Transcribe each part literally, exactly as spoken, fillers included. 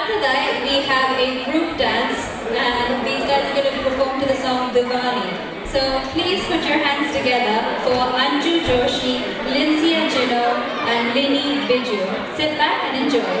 after that, we have a group dance, and these guys are going to perform to the song Diwali. So please put your hands together for Anju Joshi, Lindsay Gino, and Lini Biju. Sit back and enjoy.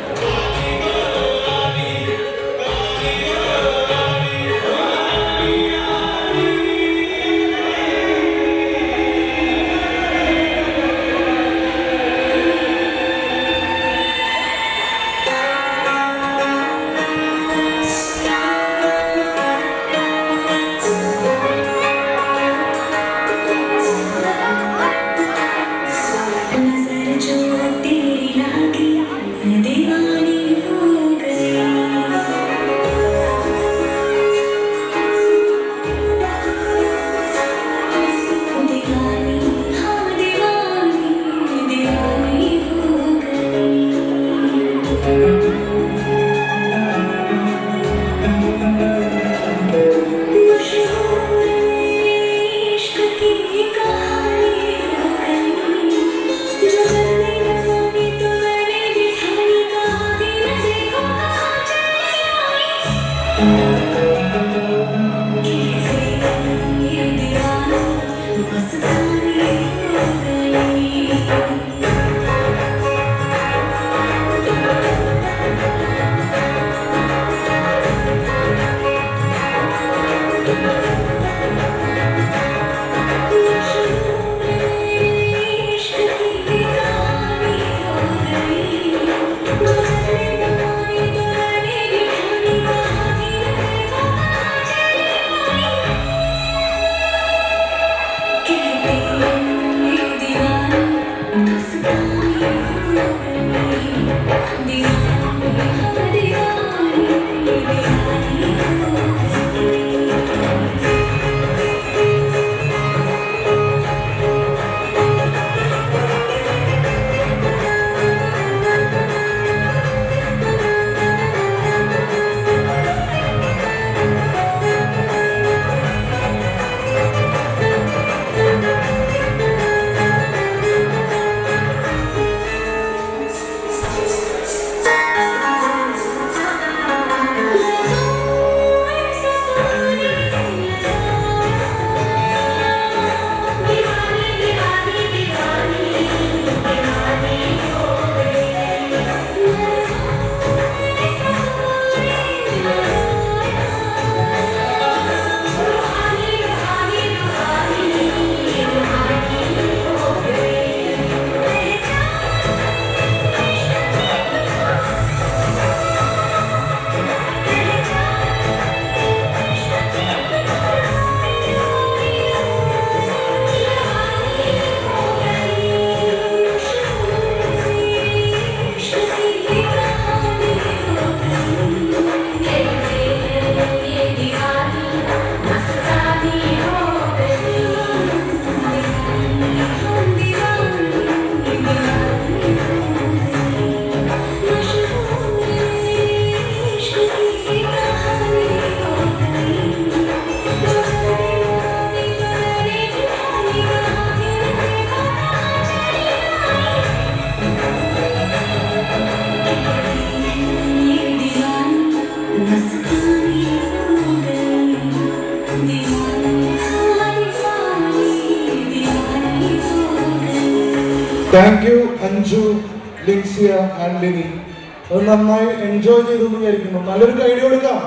Thank you, Anju, Lindsay, and Lini. നന്നായി enjoy ചെയ്തെന്ന് വിചാരിക്കുന്നു. നല്ലൊരു guide കൊടുക്കാം.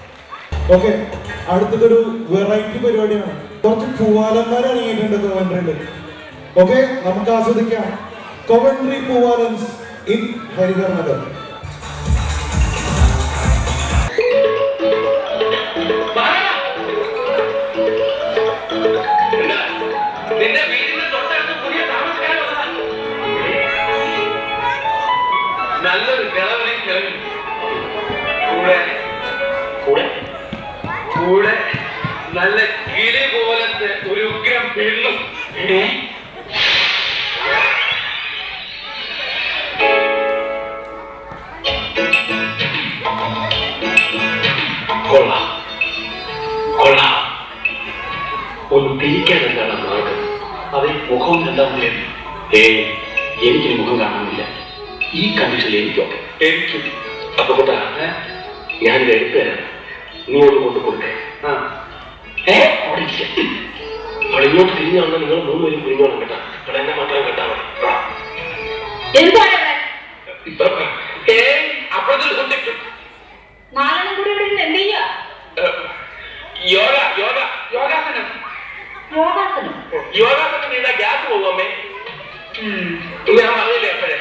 Okay, അടുത്തതൊരു variety പരിപാടിയാണ്. കുറച്ച് പൂവാലന്മാർ ഇറങ്ങിയിട്ടുണ്ട് കോവൻട്രിയിൽ. Okay, നമുക്ക് ആസ്വദിക്കാം. കോവൻട്രി പൂവാലൻസ് ഇൻ ഹരിഹർ നഗർ. നല്ലൊരു കിളവനെ കിളവി കൂടെ കൂടെ കൂടെ നല്ല കിളി പോലത്തെ ഒരു ഉഗ്രം പെണ്ണും. കൊള്ളാം കൊള്ളാം. ഒന്ന് തിരിക്കാൻ എന്താണ് മാർഗം? അതിൽ മുഖം കണ്ടാൽ മതിയായിരുന്നു. ഏയ്, എനിക്കിനി മുഖം കാണാനില്ല. ഈ കണ്ടീഷനിൽ എനിക്കൊക്കെ എനിക്ക് അപ്പൊ കൂട്ടാ ഞാനിത് എടുത്തു തരാം, നീ ഒന്ന് കൊണ്ട് കൊടുക്കേ. ഏ അവിടെ ഇരിക്കാം. അവൾ ഇങ്ങോട്ട് തിരിഞ്ഞു വന്നാൽ നിങ്ങൾ മൂന്നുപേരും കുഞ്ഞോളം കേട്ടാ, അവിടെ എന്നെ മാത്രം കേട്ടാ മതി. അപ്പുറത്തിൽ കൊണ്ടിട്ടു നാലെണ്ണം കൂടി ഇവിടെ എന്ത് ചെയ്യാ? യോഗ യോഗ യോഗാസനം യോഗാസനം യോഗാസനം ചെയ്താ ഗ്യാസ് പോകുമേ. ഞാൻ പറഞ്ഞില്ലേ അപ്പോഴേ.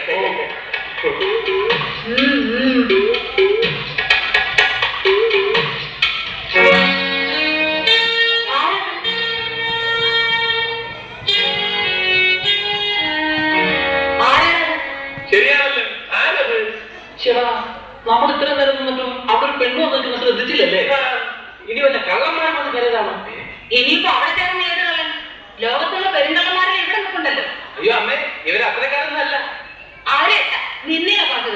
ശരിയാണല്ലോ. ആരത്? ചേട്ടാ, നമ്മൾ ഇത്ര നേരം നിന്നിട്ടും അവിടെ ഒരു പെണ്ണു വന്നിട്ട് ശ്രദ്ധിച്ചില്ലല്ലേ? ഇനി വല്ല കള്ളന്മാരും വന്ന് കരുതാണോ? ഇനിയിപ്പോ അവിടെ ചേർന്ന് ഏത് കള്ളൻ? ലോകത്തുള്ള പെരുന്തള്ളന്മാരെ ഇവിടെ നിൽക്കുന്നുണ്ടല്ലോ. അയ്യോ അമ്മേ, ഇവര് അത്രക്കാരൊന്നല്ല. ആരെ? നിന്നെയാ പറഞ്ഞത്.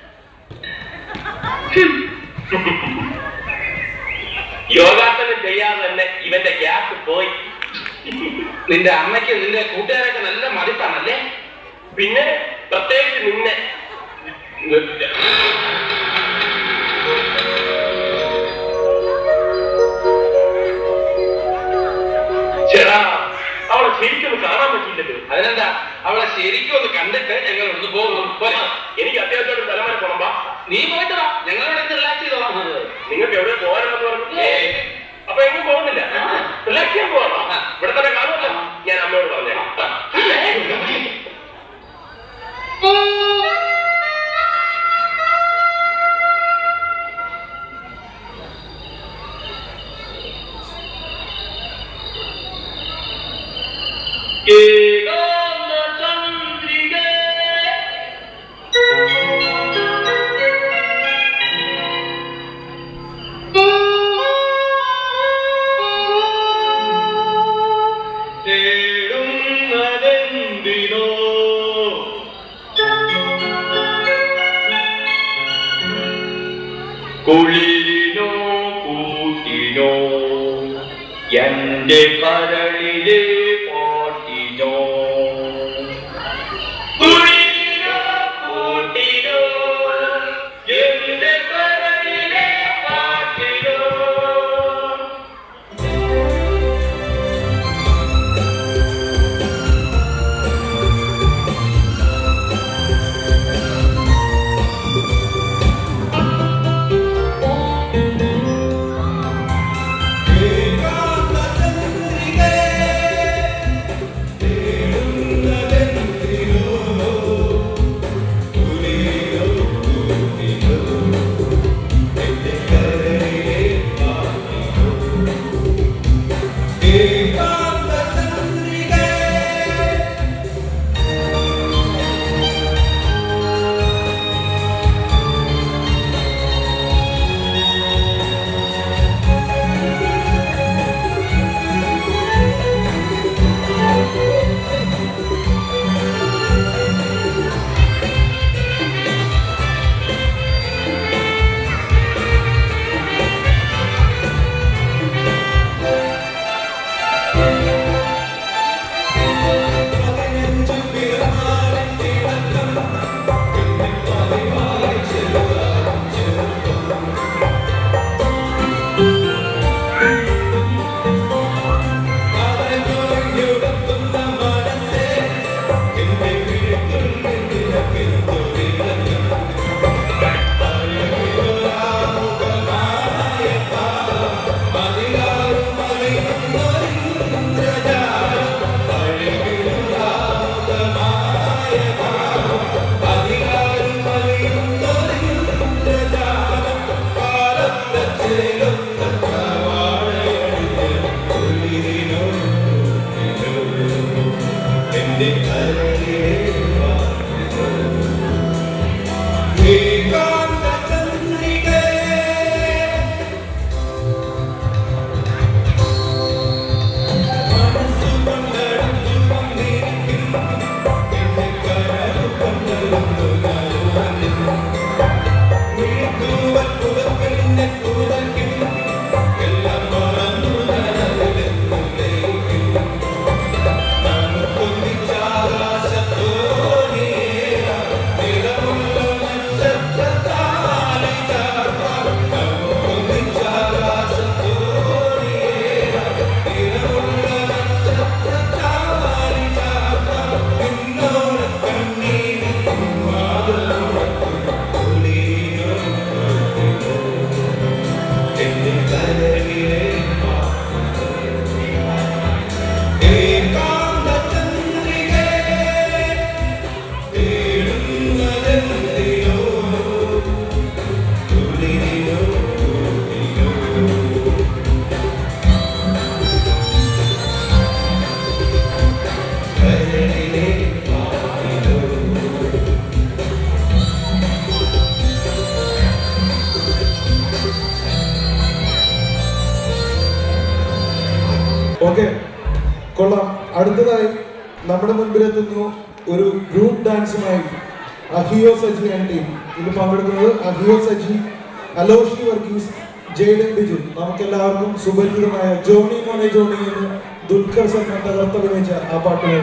യോഗാസനം ചെയ്യാതെ തന്നെ ഇവന്റെ ഗ്യാസ് പോയി. നിന്റെ അമ്മയ്ക്ക് നിന്റെ കൂട്ടുകാരൊക്കെ നല്ല മതിപ്പാണല്ലേ? പിന്നെ പ്രത്യേകിച്ച് നിന്നെ. ചേടാ, അവളെ ശരിക്കൊന്ന് കാണാൻ പറ്റില്ലല്ലോ. അതിനെന്താ, അവളെ ശരിക്കും ഒന്ന് കണ്ടിട്ട് ഞങ്ങൾ ഒന്ന് പോകുന്നു. എനിക്ക് അത്യാവശ്യമായിട്ട് സ്ഥലം വരെ പോകണം. നീ പോയിട്ട് വാ, ഞങ്ങളോട് ഇന്ന് റിലാക്സ് ചെയ്തോളാം. നിങ്ങൾക്ക് എവിടെ പോകാനെന്ന് പറഞ്ഞു? അപ്പൊ എങ്ങും പോകുന്നില്ല, റിലാക്സ് ചെയ്യാൻ പോകണം. ഇവിടെ തന്നെ കാണുമല്ലോ. ഞാൻ അമ്മയോട് പറഞ്ഞേക്കാം. കുളിരിനോ കൂട്ടിനോ എന്റെ കരളിലെ പാട്ടിനോ, കുളിരിനോ കൂട്ടിനോ എന്റെ കരളിലെ പാട്ടിനോ. ഏകാന്തചന്ദ്രികേ അടുത്തതായി നമ്മുടെ മുൻപിലെത്തുന്നു ഒരു ഗ്രൂപ്പ് ഡാൻസുമായി അഹിയോ സജി ആൻഡ് ടീം. ഇതിൽ പങ്കെടുക്കുന്നത് അഹിയോ സജി, അലോഷി വർഗീസ്, ജെയ്ഡൻ ബിജു. നമുക്കെല്ലാവർക്കും സുപരിചിതമായ ജോണി മോനെ ജോണി എന്ന് ദുൽഖർ സൽമാൻ തകർത്തഭിനയിച്ച ആ പാട്ടുകൾ.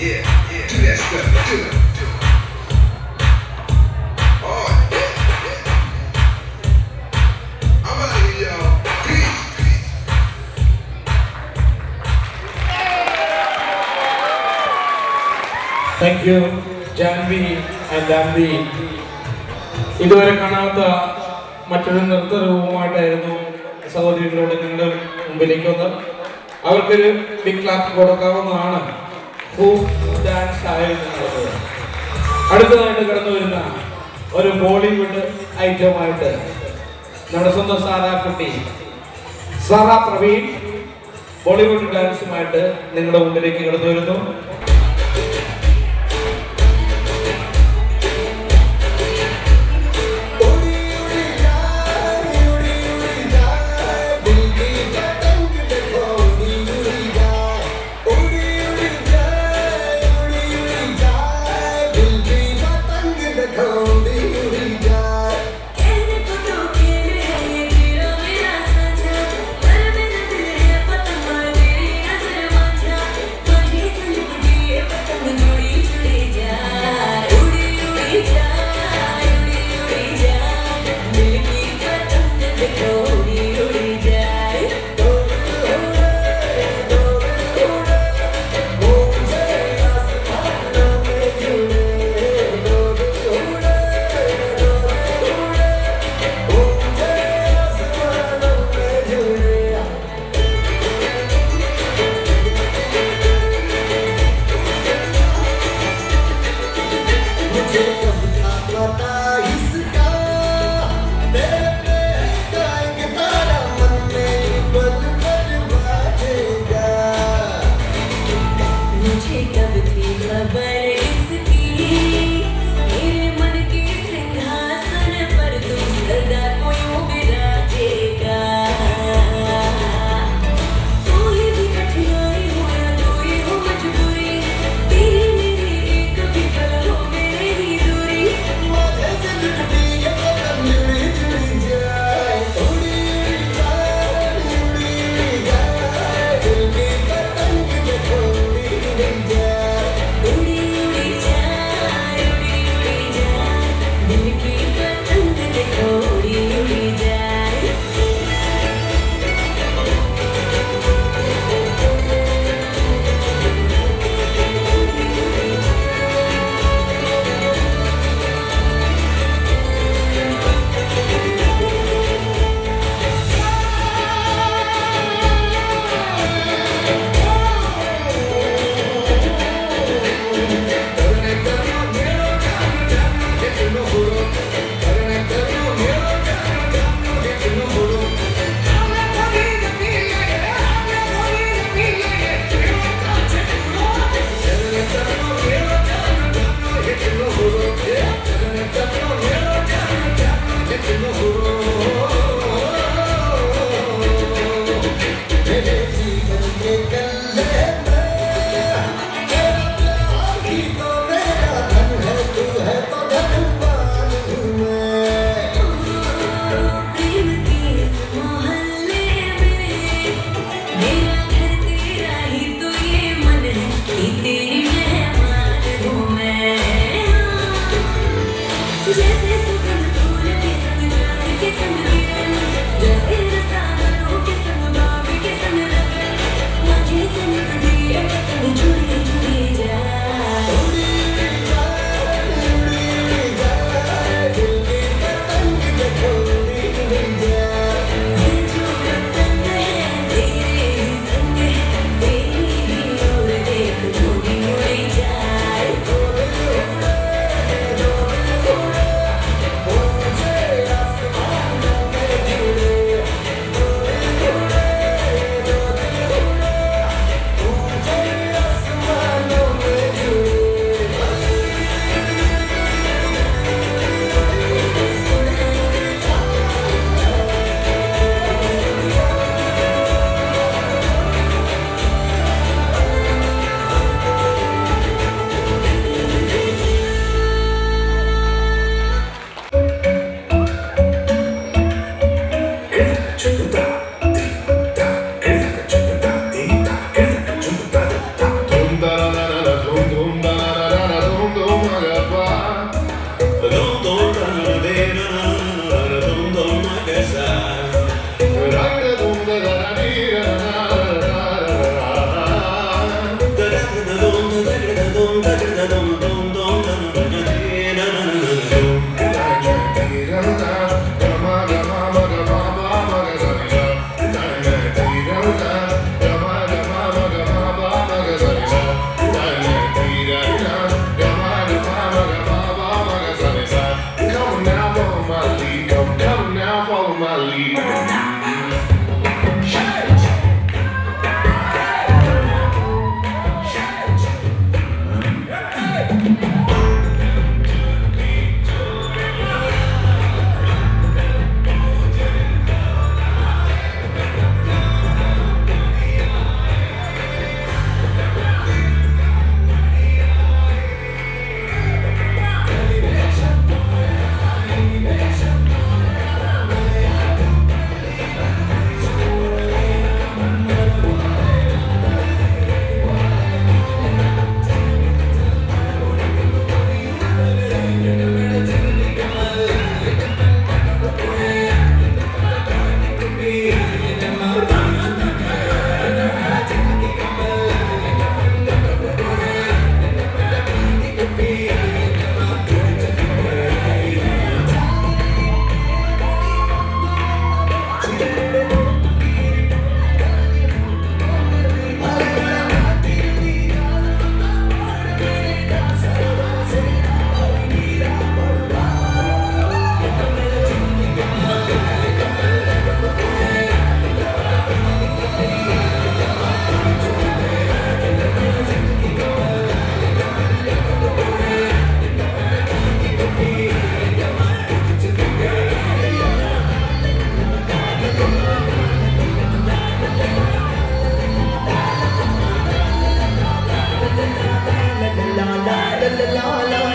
Yeah, yeah, do that stuff, do it. Oh, yeah, yeah. I'm out of here, y'all. Peace, peace. Thank you, Janvi and Dambi. ഇതുവരെ കാണാത്ത മറ്റൊരു നൃത്തരൂപമായിട്ടായിരുന്നു സഹോദരികളോട് നിങ്ങളുടെ മുമ്പിലേക്ക് വന്ന് അവർക്കൊരു ബിഗ് ക്ലാപ്പ് കൊടുക്കാവുന്നതാണ്. ഡാൻസ് ആയിരുന്നത് അടുത്തതായിട്ട് കടന്നു വരുന്ന ഒരു ബോളിവുഡ് ഐറ്റമായിട്ട് നമ്മുടെ സ്വന്തം സാറാ കുട്ടി സാറാ പ്രവീൺ ബോളിവുഡ് ഡാൻസുമായിട്ട് നിങ്ങളുടെ മുമ്പിലേക്ക് കടന്നു വരുന്നു. Udi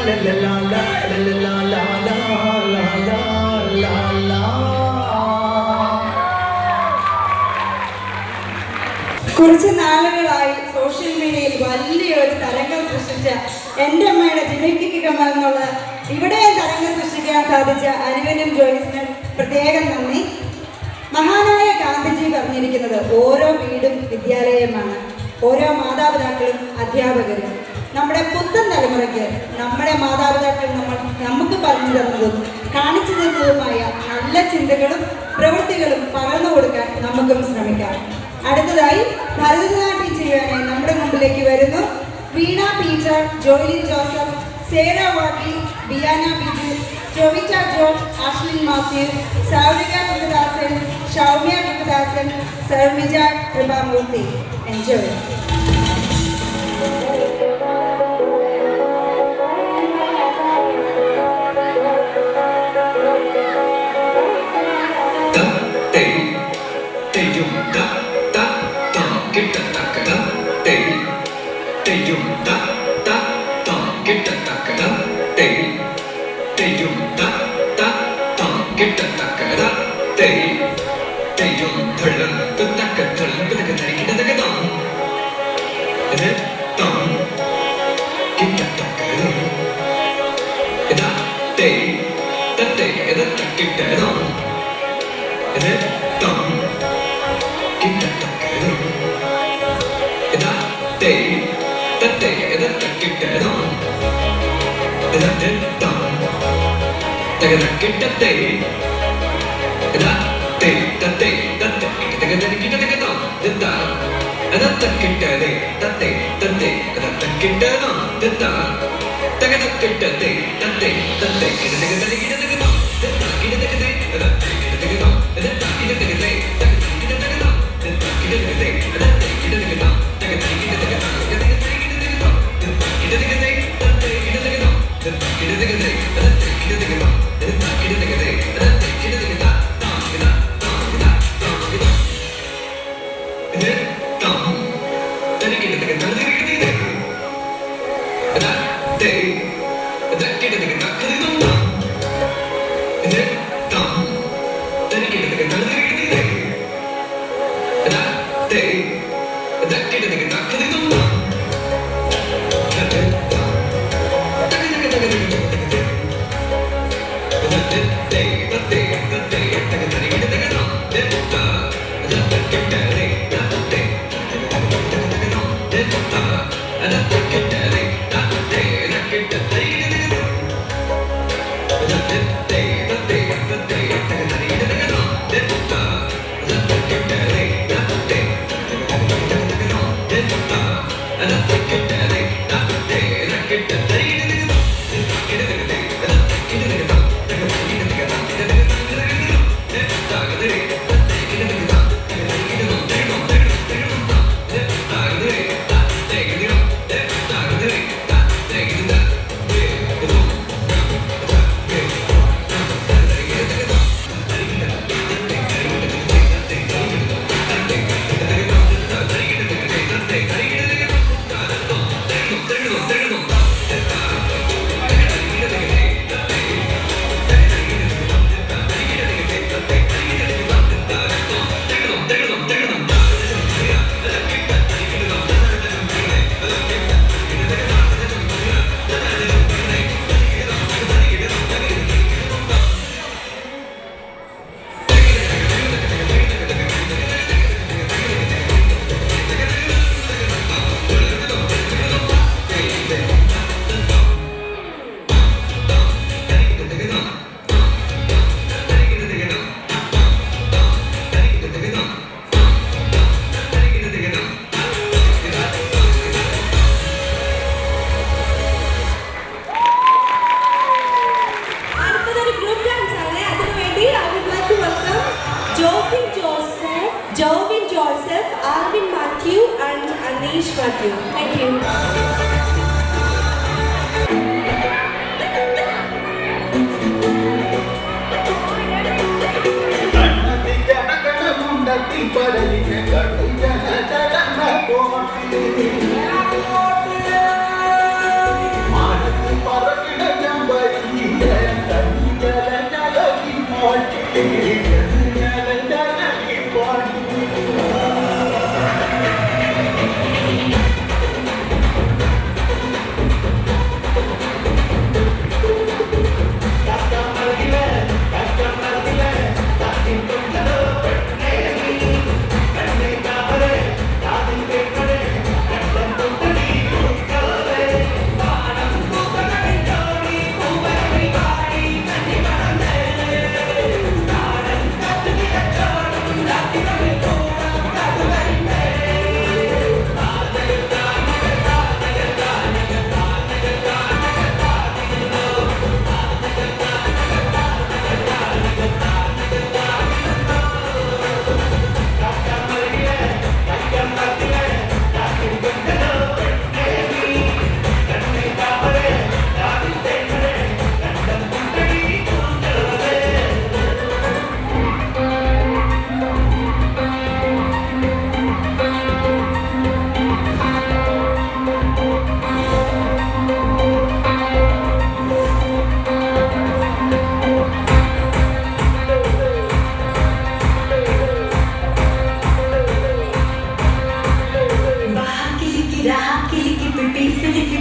കുറച്ച് നാളുകളായി സോഷ്യൽ മീഡിയയിൽ വലിയൊരു തരംഗം സൃഷ്ടിച്ച എൻ്റെ അമ്മയുടെ ജിമിക്ക് കമൽ എന്നുള്ള ഇവിടെ തരംഗം സൃഷ്ടിക്കാൻ സാധിച്ച അനുവിനും ജോയിസിനും പ്രത്യേകം നന്ദി. മഹാനായ ഗാന്ധിജി പറഞ്ഞിരിക്കുന്നത് ഓരോ വീടും വിദ്യാലയമാണ്, ഓരോ മാതാപിതാക്കളും അധ്യാപകരും. നമ്മുടെ പുത്തൻ തലമുറയ്ക്ക് നമ്മുടെ മാതാപിതാക്കൾ നമ്മൾ നമുക്ക് പറഞ്ഞു തന്നതും കാണിച്ചു തന്നതുമായ നല്ല ചിന്തകളും പ്രവൃത്തികളും പകർന്നു കൊടുക്കാൻ നമുക്കും ശ്രമിക്കാം. അടുത്തതായി ഭരതനാട്യം ചെയ്യാനായി നമ്മുടെ മുമ്പിലേക്ക് വരുന്നു Veena Peter, Joylin Joseph, Sera Varghese, Biana Biju, Jovita George, Ashwin Mathew, Saurika Kripadasan, Saumya Kripadasan, Sarvija Kripamoorthy. Enjoy. Hey.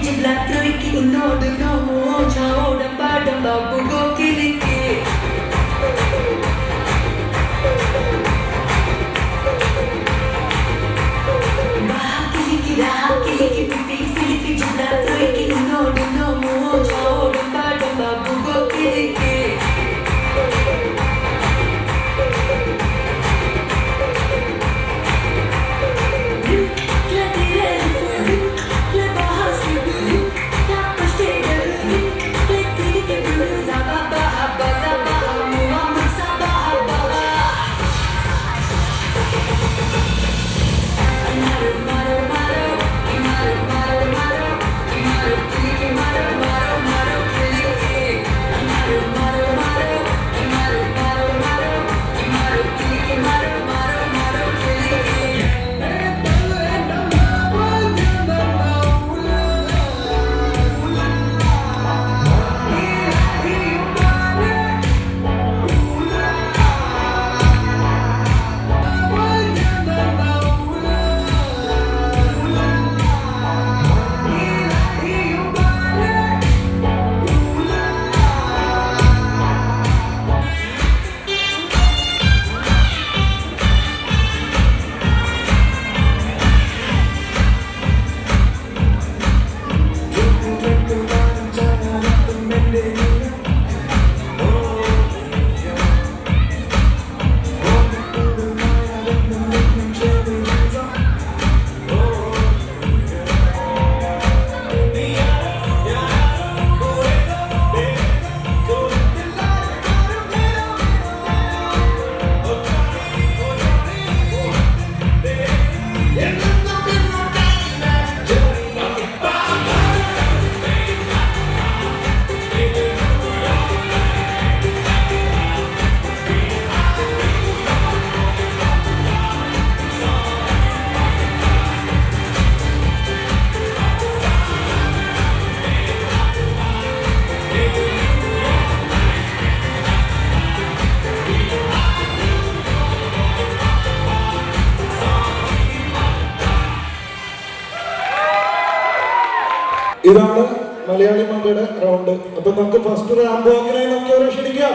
ഇതാണ് മലയാളി മങ്കയുടെ റൗണ്ട്. അപ്പൊ നമുക്ക് ഫസ്റ്റ് റാമ്പ് അങ്ങനെ നമുക്ക് അവരെ ക്ഷണിക്കാം.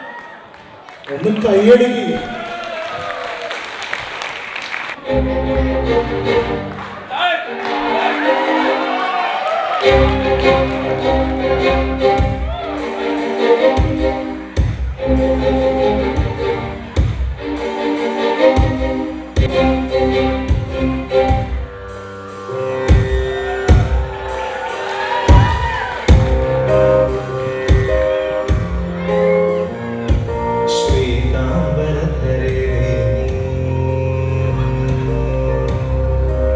ഒന്ന് കൈയടിക്കുക.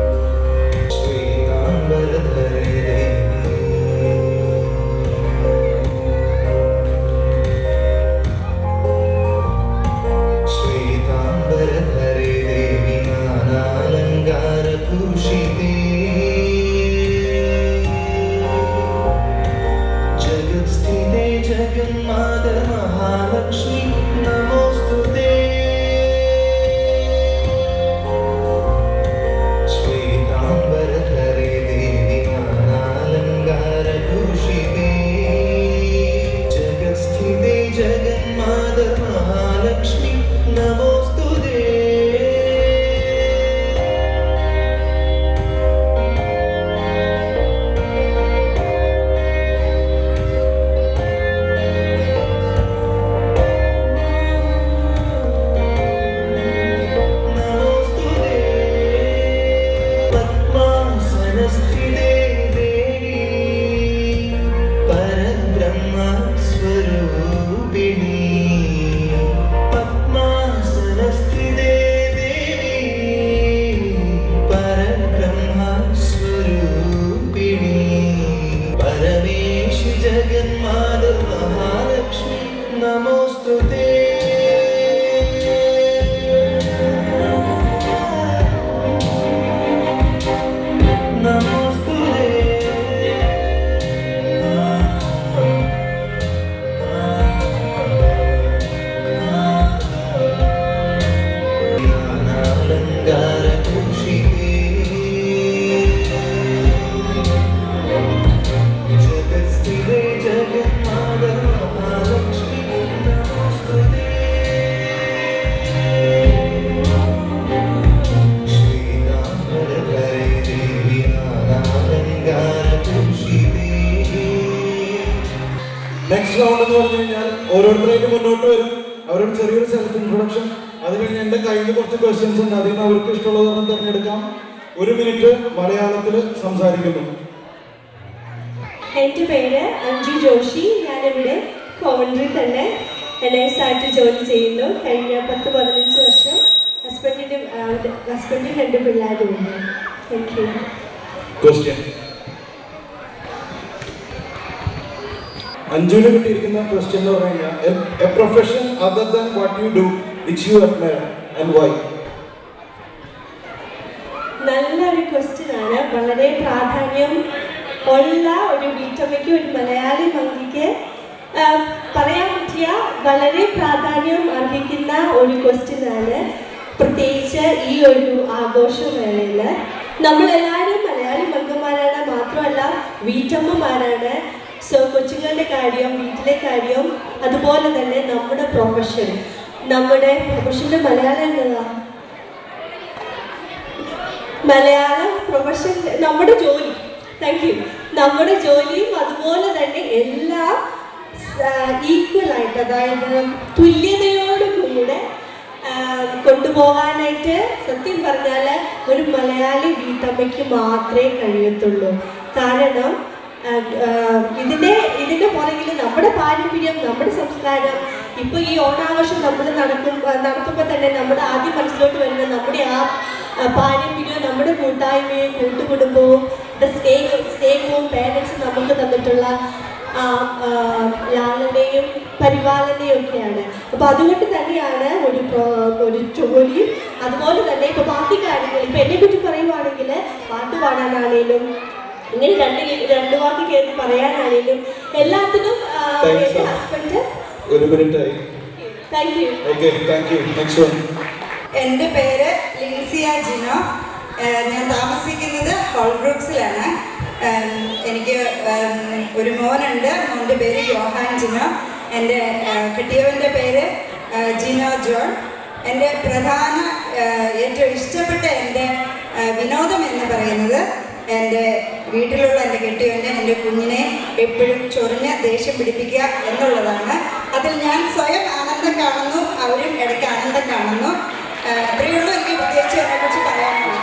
Sweet നെക്സ്റ്റ് റൗണ്ട് എന്ന് പറഞ്ഞു കഴിഞ്ഞാൽ ഓരോരുത്തരായിട്ട് മുന്നോട്ട് വരും. അവരുടെ ചെറിയൊരു സെൽഫ് ഇൻട്രൊഡക്ഷൻ, അത് കഴിഞ്ഞ് എൻ്റെ കയ്യിൽ കുറച്ച് ക്വസ്റ്റ്യൻസ് ഉണ്ട്, അതിൽ നിന്ന് അവർക്ക് ഇഷ്ടമുള്ളതൊന്നും തിരഞ്ഞെടുക്കാം. ഒരു മിനിറ്റ് മലയാളത്തിൽ സംസാരിക്കുന്നു. എൻ്റെ പേര് അഞ്ജു ജോഷി. ഞാനിവിടെ കോവൻട്രി തന്നെ നേഴ്സായിട്ട് ജോലി ചെയ്യുന്നു. കഴിഞ്ഞ പത്ത് പതിനഞ്ച് വർഷം. ഹസ്ബൻഡിൻ്റെ ഹസ്ബൻഡിന് രണ്ട് പിള്ളേരുമുണ്ട്. Thank you. ക്വസ്റ്റ്യൻ. അഞ്ജുവിന് കിട്ടിയിരിക്കുന്ന ക്വസ്റ്റ്യൻ എന്ന് പറഞ്ഞു കഴിഞ്ഞാൽ a profession other than what you do which you admire and why. നല്ലൊരു ക്വസ്റ്റ്യൻ ആണ്. വളരെ പ്രാധാന്യം ഉള്ള ഒരു വീട്ടമ്മയ്ക്ക്, ഒരു മലയാളി മങ്കിക്ക് പറയാൻ പറ്റിയ വളരെ പ്രാധാന്യം അർഹിക്കുന്ന ഒരു ക്വസ്റ്റ്യൻ ആണ്, പ്രത്യേകിച്ച് ഈ ഒരു ആഘോഷവേളയിൽ. നമ്മളെല്ലാവരും മലയാളി മങ്കന്മാരാണ്, മാത്രമല്ല വീട്ടമ്മമാരാണ്. സോ കൊച്ചുങ്ങളുടെ കാര്യം, വീട്ടിലെ കാര്യം, അതുപോലെ തന്നെ നമ്മുടെ പ്രൊഫഷൻ. നമ്മുടെ പ്രൊഫഷൻ്റെ മലയാളം എന്നതാ മലയാളം പ്രൊഫഷൻ നമ്മുടെ ജോലി. Thank you. നമ്മുടെ ജോലിയും അതുപോലെ തന്നെ എല്ലാം ഈക്വലായിട്ട്, അതായത് തുല്യതയോടുകൂടെ കൊണ്ടുപോകാനായിട്ട് സത്യം പറഞ്ഞാൽ ഒരു മലയാളി വീട്ടമ്മയ്ക്ക് മാത്രമേ കഴിയത്തുള്ളൂ. കാരണം ഇതിൻ്റെ ഇതിൻ്റെ പുറകിൽ നമ്മുടെ പാരമ്പര്യം, നമ്മുടെ സംസ്കാരം. ഇപ്പോൾ ഈ ഓണാഘോഷം നമ്മൾ നടക്കും നടത്തുമ്പോൾ തന്നെ നമ്മുടെ ആദ്യം മനസ്സിലോട്ട് വരുന്ന നമ്മുടെ ആ പാരമ്പര്യവും നമ്മുടെ കൂട്ടായ്മയും കൂട്ടുകുടുംബവും സ്നേഹവും സ്നേഹവും പേരൻസ് നമുക്ക് തന്നിട്ടുള്ള ലാളനയും പരിപാലനയും ഒക്കെയാണ്. അപ്പോൾ അതുകൊണ്ട് തന്നെയാണ് ഒരു ഒരു ജോലിയും അതുപോലെ തന്നെ ഇപ്പോൾ ബാക്കി കാര്യങ്ങൾ, ഇപ്പോൾ എന്നെ പറ്റി പറയുവാണെങ്കിൽ പാട്ട് പാടാനാണേലും ഇങ്ങനെ രണ്ട് രണ്ട് വാക്ക് കേട്ട് പറയാനാണേലും എല്ലാത്തിനും എൻ്റെ ഹസ്ബൻഡ്. Thank you. എൻ്റെ പേര് ലിൻസിയ ജിനോ. ഞാൻ താമസിക്കുന്നത് ഹോൾബ്രൂക്സിലാണ്. എനിക്ക് ഒരു മോനുണ്ട്. മോൻ്റെ പേര് യോഹാൻ ജിനോ. എൻ്റെ കെട്ടിയവൻ്റെ പേര് ജിനോ ജോൺ. എൻ്റെ പ്രധാന ഏറ്റവും ഇഷ്ടപ്പെട്ട എൻ്റെ വിനോദം എന്ന് പറയുന്നത് എൻ്റെ വീട്ടിലുള്ള എൻ്റെ കെട്ടിയവൻ്റെ എൻ്റെ കുഞ്ഞിനെ എപ്പോഴും ചൊറിഞ്ഞ് ദേഷ്യം പിടിപ്പിക്കുക എന്നുള്ളതാണ്. അതിൽ ഞാൻ സ്വയം ആനന്ദം കാണുന്നു, അവരും ഇടയ്ക്ക് ആനന്ദം കാണുന്നു. അത്രയേ ഉള്ളൂ എനിക്ക് പ്രത്യേകിച്ച് അതിനെക്കുറിച്ച് പറയാനുള്ളത്.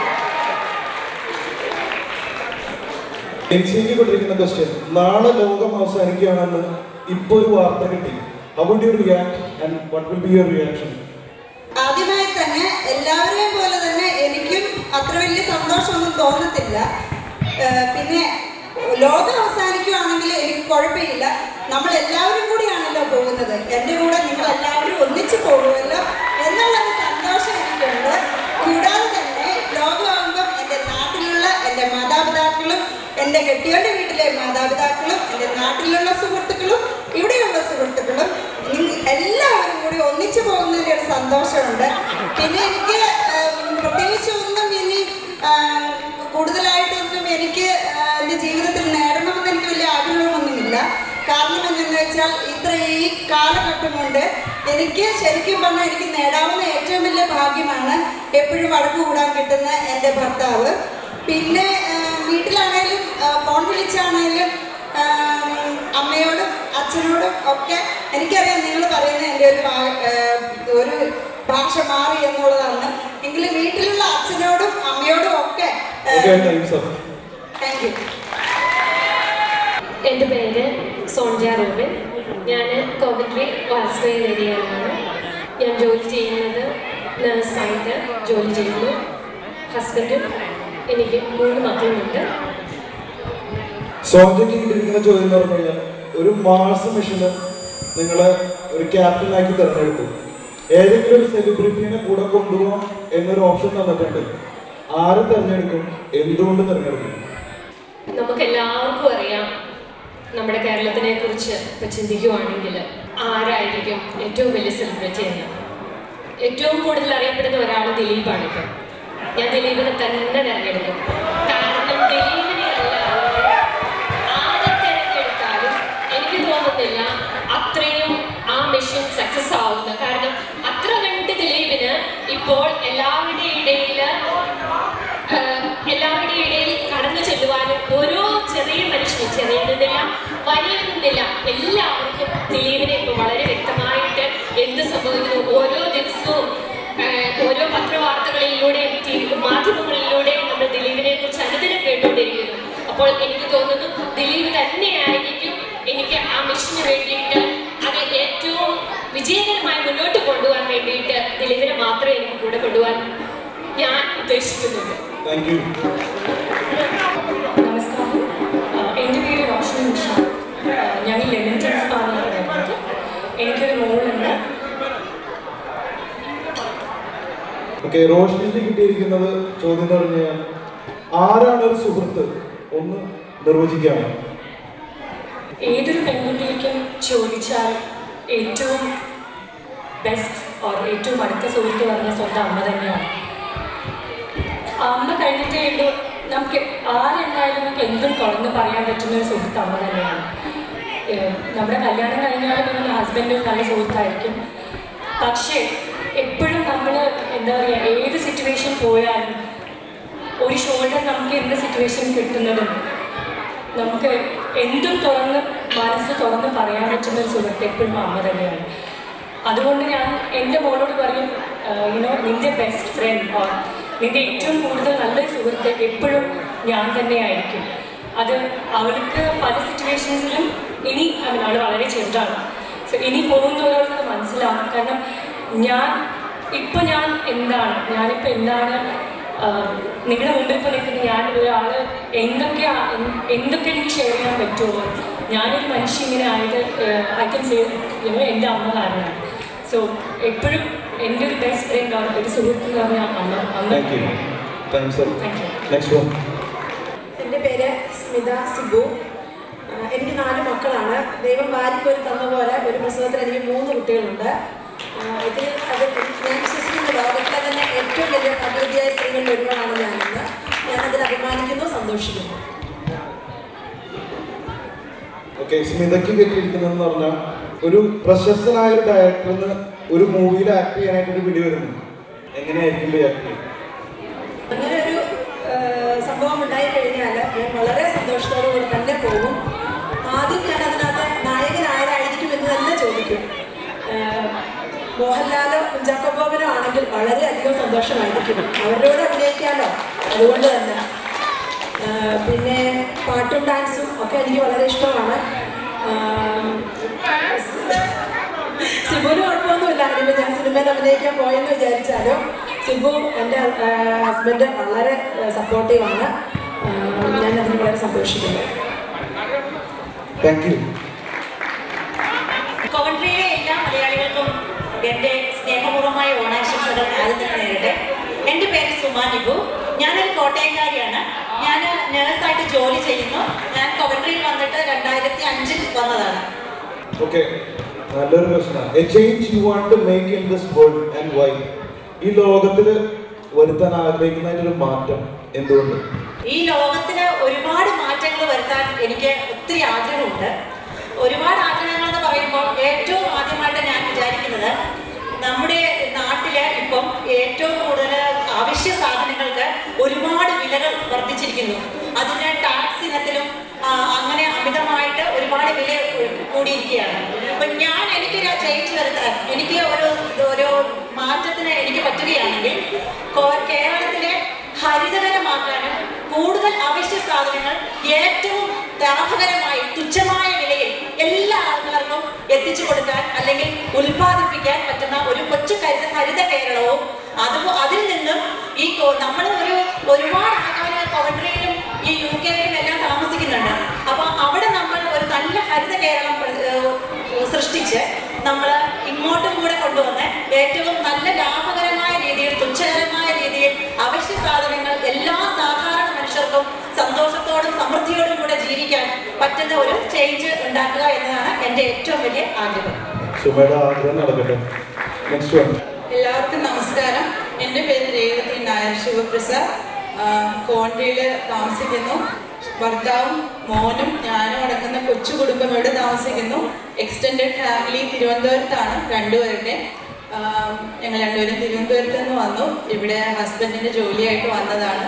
കൊണ്ടിരിക്കുന്ന ക്വസ്റ്റ്യൻ. നാളെ ലോകം അവസാനിക്കുകയാണെന്ന് ഇപ്പോൾ ഒരു വാർത്ത കിട്ടി. How would you react and what will be your reaction? ആദ്യമായി തന്നെ എല്ലാവരെയും പോലെ തന്നെ എനിക്കും അത്ര വലിയ സന്തോഷമൊന്നും തോന്നത്തില്ല. പിന്നെ ലോകം അവസാനിക്കുകയാണെങ്കിൽ എനിക്ക് കുഴപ്പമില്ല. നമ്മൾ എല്ലാവരും കൂടിയാണല്ലോ പോകുന്നത്. എൻ്റെ കൂടെ നിങ്ങൾ എല്ലാവരും ഒന്നിച്ച് പോകുമല്ലോ എന്നുള്ളൊരു സന്തോഷം എനിക്കുണ്ട്. കൂടാതെ തന്നെ ലോകമാകുമ്പം എൻ്റെ നാട്ടിലുള്ള എൻ്റെ മാതാപിതാക്കളും എൻ്റെ കെട്ടിയവൻ്റെ വീട്ടിലെ മാതാപിതാക്കളും എൻ്റെ നാട്ടിലുള്ള സുഹൃത്തുക്കളും ഇവിടെയുള്ള സുഹൃത്തുക്കളും എല്ലാവരും കൂടി ഒന്നിച്ചു പോകുന്നതിൻ്റെ ഒരു സന്തോഷമുണ്ട്. പിന്നെ എനിക്ക് പ്രത്യേകിച്ച് ഒന്നും ഇനി കൂടുതലായിട്ടൊന്നും എനിക്ക് എൻ്റെ ജീവിതത്തിൽ നേടണമെന്ന് എനിക്ക് വലിയ ആഗ്രഹമൊന്നുമില്ല. കാരണം എന്തെന്ന് വെച്ചാൽ ഇത്ര ഈ കാലഘട്ടം കൊണ്ട് എനിക്ക് ശരിക്കും പറഞ്ഞാൽ എനിക്ക് നേടാവുന്ന ഏറ്റവും വലിയ ഭാഗ്യമാണ് എപ്പോഴും വഴക്ക് കൂടാൻ കിട്ടുന്ന എൻ്റെ ഭർത്താവ്. പിന്നെ വീട്ടിലാണേലും ഫോൺ വിളിച്ചാണേലും അമ്മയോടും അച്ഛനോടും ഒക്കെ എനിക്കറിയാം നിങ്ങൾ പറയുന്നത് എൻ്റെ ഒരു ഒരു ഭാഷ മാറി എന്നുള്ളതാണ്. എങ്കിലും വീട്ടിലുള്ള അച്ഛനോടും അമ്മയോടും ഒക്കെ താങ്ക് യു. എൻ്റെ പേര് സോൺജ റോബിൻ. ഞാൻ കോവൻട്രി വാത്സ്ലേയ ഏരിയയിലാണ്. ഞാൻ ജോലി ചെയ്യുന്നത് നഴ്സായിട്ട് ജോലി ചെയ്യുന്നു. ഹസ്ബൻഡും എനിക്ക് മൂന്ന് മക്കളുമുണ്ട്. സോൺജയ്ക്ക് കിട്ടിയിരിക്കുന്ന ചോദ്യം എന്ന് പറഞ്ഞു കഴിഞ്ഞാൽ ഒരു മാർസ് മിഷന് നിങ്ങളെ ഒരു ക്യാപ്റ്റനാക്കി തിരഞ്ഞെടുത്തു. ഏതെങ്കിലും ഒരു സെലിബ്രിറ്റീനെ കൂടെ കൊണ്ടുപോകാം എന്നൊരു ഓപ്ഷൻ തന്നിട്ടുണ്ട്. ആരെ തിരഞ്ഞെടുക്കും, എന്തുകൊണ്ട് തിരഞ്ഞെടുക്കും? നമുക്ക് എല്ലാവർക്കും അറിയാം നമ്മുടെ കേരളത്തിനെ കുറിച്ച് ഇപ്പം ചിന്തിക്കുവാണെങ്കിൽ ആരായിരിക്കും ഏറ്റവും വലിയ സെലിബ്രിറ്റി എന്ന്. ഏറ്റവും കൂടുതൽ അറിയപ്പെടുന്ന ഒരാൾ ദിലീപാണ്. ഇപ്പം ഞാൻ ദിലീപിനെ തന്നെ തിരഞ്ഞെടുക്കും. കാരണം ദിലീപിനെ ആരെ തിരഞ്ഞെടുത്താലും എനിക്ക് തോന്നുന്നില്ല അത്രയും ആ മിഷൻ സക്സസ് ആവുന്ന. കാരണം അത്ര കണ്ട് ദിലീപിന് ഇപ്പോൾ എല്ലാവരുടെ ഇടയിൽ എല്ലാവരുടെ ഇടയിൽ കടന്നു ചെല്ലുവാനും ഓരോ ചെറിയ മനുഷ്യനും, ചെറിയതെന്നില്ല വലിയതെന്നില്ല, എല്ലാവർക്കും ദിലീപിനെ ഇപ്പോൾ വളരെ വ്യക്തമായിട്ട് എന്ത് സംഭവിക്കുന്നു ഓരോ ദിവസവും ഓരോ പത്രവാർത്തകളിലൂടെയും മാധ്യമങ്ങളിലൂടെയും നമ്മൾ ദിലീപിനെ കുറിച്ച് അനുദിനം കേട്ടുകൊണ്ടിരിക്കുന്നു. അപ്പോൾ എനിക്ക് തോന്നുന്നു ദിലീപ് തന്നെയായിരിക്കും എനിക്ക് ആ മിഷന് വേണ്ടിയിട്ട് അത് ഏറ്റവും വിജയകരമായി മുന്നോട്ട് കൊണ്ടുപോകാൻ വേണ്ടിയിട്ട് ദിലീപിനെ മാത്രമേ എനിക്ക് കൂടെ കൊണ്ടുപോകാൻ ഞാൻ ഉദ്ദേശിക്കുന്നുള്ളൂ. നമസ്കാരം, എൻ്റെ പേര് റോഷനി ഉഷ. ഞങ്ങൾ ലെമൻറ്റൺ സ്പാനിലാണ് വരുന്നത്. എനിക്കൊരു മോളുണ്ട്. ഓക്കെ, റോഷനിക്ക് കിട്ടിയിരിക്കുന്നത് ചോദ്യം എന്ന് പറഞ്ഞാൽ ആരാണ് ഒരു സുഹൃത്ത് ഒന്ന് നിർവചിക്കാമോ? ഏതൊരു പെൺകുട്ടിക്കും ചോദിച്ചാൽ ഏറ്റവും ബെസ്റ്റ് ഓർ ഏറ്റവും അടുത്ത സുഹൃത്ത് പറഞ്ഞ സ്വന്തം അമ്മ തന്നെയാണ്. അമ്മ കഴിഞ്ഞിട്ടേ ഉള്ളൂ നമുക്ക് ആരെന്തായാലും നമുക്ക് എന്തും തുറന്ന് പറയാൻ പറ്റുന്ന ഒരു സുഹൃത്ത് അമ്മ തന്നെയാണ്. നമ്മുടെ കല്യാണം കഴിഞ്ഞാലും നമ്മുടെ ഹസ്ബൻഡും നല്ല സുഹൃത്തായിരിക്കും. പക്ഷേ എപ്പോഴും നമ്മൾ എന്താ പറയുക, ഏത് സിറ്റുവേഷൻ പോയാലും ഒരു ഷോൾഡർ നമുക്ക് എന്ത് സിറ്റുവേഷൻ കിട്ടുന്നതും നമുക്ക് എന്തും തുറന്ന് മനസ്സ് തുറന്ന് പറയാൻ പറ്റുന്ന ഒരു സുഹൃത്ത് എപ്പോഴും അമ്മ തന്നെയാണ്. അതുകൊണ്ട് ഞാൻ എൻ്റെ മോളോട് പറയും, യുനോ നിൻ്റെ ബെസ്റ്റ് ഫ്രണ്ട് ഓർ നിൻ്റെ ഏറ്റവും കൂടുതൽ നല്ലൊരു സുഹൃത്ത് എപ്പോഴും ഞാൻ തന്നെയായിരിക്കും. അത് അവൾക്ക് പല സിറ്റുവേഷൻസിലും ഇനി അവൾ വളരെ ചെറുതാണ്, സോ ഇനി പോകുന്നവർക്ക് മനസ്സിലാവും. കാരണം ഞാൻ ഇപ്പം ഞാൻ എന്താണ് ഞാനിപ്പോൾ എന്താണ് നിങ്ങളുടെ മുമ്പിൽ ഇപ്പോൾ നിൽക്കുന്ന ഞാൻ ഒരാൾ എന്തൊക്കെ എന്തൊക്കെ എനിക്ക് ഷെയർ ചെയ്യാൻ പറ്റുമോ, ഞാനൊരു മനുഷ്യ ഇങ്ങനെ ആയത് ഐ കൻ സേ എൻ്റെ അമ്മ കാരണമാണ്. സോ എപ്പോഴും എൻ്റെ ഒരു ബെസ്റ്റ് ഫ്രണ്ട് ആണ്, ഒരു സുഹൃത്ത് എന്ന് പറഞ്ഞാൽ അമ്മ അമ്മ എൻ്റെ പേര് സ്മിത സിബു. എനിക്ക് നാല് മക്കളാണ്. ദൈവം വാരിക്കോരി തന്ന പോലെ ഒരു പ്രസവത്തിൽ എനിക്ക് മൂന്ന് കുട്ടികളുണ്ട്. ഇതിൽ അത് ഞാൻ വിശ്വസിക്കുന്ന ലോകത്തിലെ തന്നെ ഏറ്റവും വലിയ പ്രകൃതിയായ സ്ത്രീകളിൽ ഒരുവനാണ് ഞാനെന്ന് ഞാനതിൽ അഭിമാനിക്കുന്നു, സന്തോഷിക്കുന്നു. ഓക്കെ, സ്മിതയ്ക്ക് കിട്ടിയിരിക്കുന്നതെന്ന് പറഞ്ഞാൽ ഒരു പ്രശസ്തനായ ഒരു ഡയറക്ടറിന് ഒരു മൂവിയിൽ ആക്ട് ചെയ്യാനായിട്ടൊരു വിളി വരുന്നു. എങ്ങനെയായിരിക്കും ആക്ട് ചെയ്യുക? അങ്ങനെ ഒരു സംഭവം ഉണ്ടായി കഴിഞ്ഞാൽ ഞാൻ വളരെ സന്തോഷത്തോടു കൂടി തന്നെ പോകും. ആദ്യം ഞാൻ അതിനകത്ത് നായകൻ ആരായിരിക്കും എന്ന് തന്നെ ചോദിക്കും. മോഹൻലാലോ കുഞ്ചാക്കോ ബോബനോ ആണെങ്കിൽ വളരെയധികം സന്തോഷമായിരിക്കും, അവരോട് അഭിനയിക്കാമല്ലോ. അതുകൊണ്ട് തന്നെ പിന്നെ പാട്ടും ഡാൻസും ഒക്കെ എനിക്ക് വളരെ ഇഷ്ടമാണ്. സിബുവിന് കുഴപ്പമൊന്നുമില്ല. അതിപ്പോൾ ഞാൻ സിനിമയിൽ അഭിനയിക്കാൻ പോയെന്ന് വിചാരിച്ചാലും സിബു എൻ്റെ ഹസ്ബൻഡ് വളരെ സപ്പോർട്ടീവാണ്. ഞാൻ അതിന് വളരെ സന്തോഷിക്കുന്നു. കൊവൻട്രിയിലെ എല്ലാ മലയാളികൾക്കും എൻ്റെ സ്നേഹപൂർവ്വമായ ഓണാശംസകൾ ആദ്യം തന്നെ നേരിട്ടെ. എൻ്റെ പേര് സുമാ നിബു. ഞാനൊരു കോട്ടയംകാരിയാണ്. ഞാൻ നേഴ്സായിട്ട് ജോലി ചെയ്യുന്നു. ഞാൻ കൊവൻട്രിയിൽ വന്നിട്ട് രണ്ടായിരത്തി അഞ്ചിൽ വന്നതാണ്. ഓക്കെ, നല്ലൊരു പ്രശ്നമാണ്. A change you want to make in this world and why? ഈ ലോകത്തിൽ വരുത്താൻ ആഗ്രഹിക്കുന്നതിനൊരു മാറ്റം എന്തുകൊണ്ട്? ഈ ലോകത്തിന് ഒരുപാട് മാറ്റങ്ങൾ വരുത്താൻ എനിക്ക് ഒത്തിരി ആഗ്രഹമുണ്ട്. ഒരുപാട് ആഗ്രഹങ്ങൾ എന്ന് പറയുമ്പോൾ ഏറ്റവും ആദ്യമായിട്ട് ഞാൻ വിചാരിക്കുന്നത് നമ്മുടെ നാട്ടില് ഇപ്പം ഏറ്റവും കൂടുതൽ അവശ്യ സാധനങ്ങൾക്ക് ഒരുപാട് വിലകൾ വർദ്ധിച്ചിരിക്കുന്നു. അതിന് ടാക്സ് ഇനത്തിലും അങ്ങനെ അമിതമായിട്ട് ഒരുപാട് വില കൂടിയിരിക്കുകയാണ്. അപ്പം ഞാൻ എനിക്കൊരു ചേഞ്ച് വരുത്താൻ, എനിക്ക് ഒരു ഒരു മാറ്റത്തിന് എനിക്ക് പറ്റുകയാണെങ്കിൽ കേരളത്തിലെ ഹരിതകരമാക്കാനും കൂടുതൽ അവശ്യ സാധനങ്ങൾ ഏറ്റവും ലാഭകരമായി തുച്ഛമായ വിലയിൽ എല്ലാ ആൾക്കാർക്കും എത്തിച്ചു കൊടുക്കാൻ അല്ലെങ്കിൽ ഉൽപ്പാദിപ്പിക്കാൻ പറ്റുന്ന ഒരു കൊച്ചു ഹരിത ഹരിത കേരളവും അത് അതിൽ നിന്നും ഈ നമ്മൾ ഒരു ഒരുപാട് ആൾക്കാർ കൊവൻട്രിയിലും ഈ യു കെയിലും എല്ലാം താമസിക്കുന്നുണ്ട്. അപ്പോൾ അവിടെ നമ്മൾ ഒരു നല്ല ഹരിത കേരളം സൃഷ്ടിച്ച് നമ്മൾ ഇങ്ങോട്ടും കൂടെ കൊണ്ടുവന്ന് ഏറ്റവും നല്ല ലാഭകരമായ രീതിയിൽ തുച്ഛകരമായ രീതിയിൽ അവശ്യ സാധനങ്ങൾ എല്ലാ സാധാരണ മനുഷ്യർക്കും സന്തോഷത്തോടും സമൃദ്ധിയോടും കൂടെ ജീവിക്കാൻ പറ്റുന്ന ഒരു ചേഞ്ച് ഉണ്ടാക്കുക എന്നതാണ് എൻ്റെ ഏറ്റവും വലിയ ആഗ്രഹം. എല്ലാവർക്കും നമസ്കാരം. എൻ്റെ പേര് രേവതി നായർ ശിവപ്രസാദ്. കോൺട്രിയിൽ താമസിക്കുന്നു. ഭർത്താവും മോനും ഞാനും അടങ്ങുന്ന കൊച്ചു കുടുംബം ഇവിടെ താമസിക്കുന്നു. എക്സ്റ്റെൻഡഡ് ഫാമിലി തിരുവനന്തപുരത്താണ് രണ്ടുപേരുടെ. ഞങ്ങൾ രണ്ടുപേരും തിരുവനന്തപുരത്ത് നിന്ന് വന്നു. ഇവിടെ ഹസ്ബൻഡിൻ്റെ ജോലിയായിട്ട് വന്നതാണ്.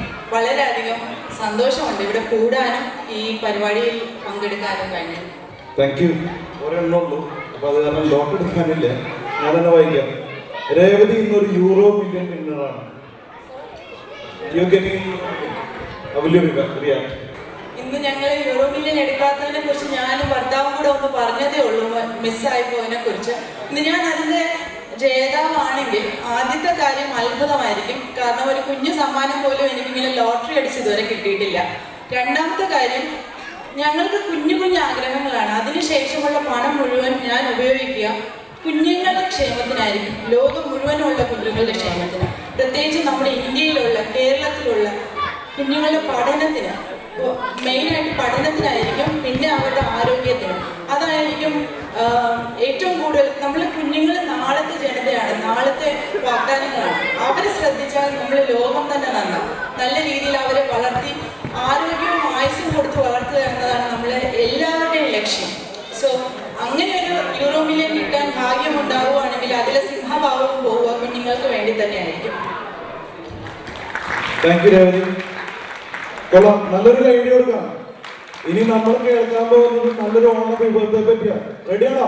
വളരെയധികം സന്തോഷമുണ്ട് ഇവിടെ കൂടാനും ഈ പരിപാടിയിൽ പങ്കെടുക്കാനും കഴിഞ്ഞു. Thank you. ഒരെണ്ണം ഉള്ളൂ, അപ്പൊ അത് കാരണം ലോട്ട് എടുക്കാനില്ല, ഞാൻ തന്നെ വായിക്കാം. രേവതി ഇന്നൊരു യൂറോ മില്യൺ വിന്നറാണ്. യു ഗെറ്റിംഗ് ഇന്ന് ഞങ്ങൾ യൂറോ മില്യൺ എടുക്കാത്തതിനെ കുറിച്ച് ഞാനും ഭർത്താവും കൂടെ ഒന്ന് പറഞ്ഞതേ ഉള്ളൂ, മിസ്സായി പോയതിനെ കുറിച്ച്. ഇന്ന് ഞാൻ അതിന്റെ ജേതാവാണെങ്കിൽ ആദ്യത്തെ കാര്യം അത്ഭുതമായിരിക്കും, കാരണം ഒരു കുഞ്ഞു സമ്മാനം പോലും എനിക്കിങ്ങനെ ലോട്ടറി അടിച്ച് ഇതുവരെ കിട്ടിയിട്ടില്ല. രണ്ടാമത്തെ കാര്യം, ഞങ്ങൾക്ക് കുഞ്ഞു കുഞ്ഞു ആഗ്രഹങ്ങളാണ്, അതിനുശേഷമുള്ള പണം മുഴുവൻ ഞാൻ ഉപയോഗിക്കുക കുഞ്ഞുങ്ങളുടെ ക്ഷേമത്തിനായിരിക്കും, ലോകം മുഴുവനുള്ള കുഞ്ഞുങ്ങളുടെ ക്ഷേമത്തിന്, പ്രത്യേകിച്ച് നമ്മുടെ ഇന്ത്യയിലുള്ള കേരളത്തിലുള്ള കുഞ്ഞുങ്ങളുടെ പഠനത്തിന്, മെയിനായിട്ട് പഠനത്തിനായിരിക്കും, പിന്നെ അവരുടെ ആരോഗ്യത്തിന്. അതായിരിക്കും ഏറ്റവും കൂടുതൽ. നമ്മൾ കുഞ്ഞുങ്ങൾ നാളത്തെ ജനതയാണ്, നാളത്തെ വാഗ്ദാനങ്ങളാണ്. അവരെ ശ്രദ്ധിച്ചാൽ നമ്മൾ ലോകം തന്നെ നന്നാവും. നല്ല രീതിയിൽ അവരെ വളർത്തി ആരോഗ്യവും ആയുസ്സും കൊടുത്ത് വളർത്തുക എന്നതാണ് നമ്മളെ എല്ലാവരുടെയും ലക്ഷ്യം. സോ അങ്ങനെ ഒരു യൂറോ മില്യൺ കിട്ടാൻ ഭാഗ്യമുണ്ടാവുകയാണെങ്കിൽ അതിലെ സിംഹഭാവവും പോവുക കുഞ്ഞുങ്ങൾക്ക് വേണ്ടി തന്നെയായിരിക്കും. കൊള്ളാം, നല്ലൊരു ഐഡിയ കൊടുക്കാം. ഇനി നമ്മൾ കേൾക്കാൻ പോകുന്നത് നല്ലൊരു ഓണ വിഭവത്തെ പറ്റിയാണ്. റെഡിയാണോ?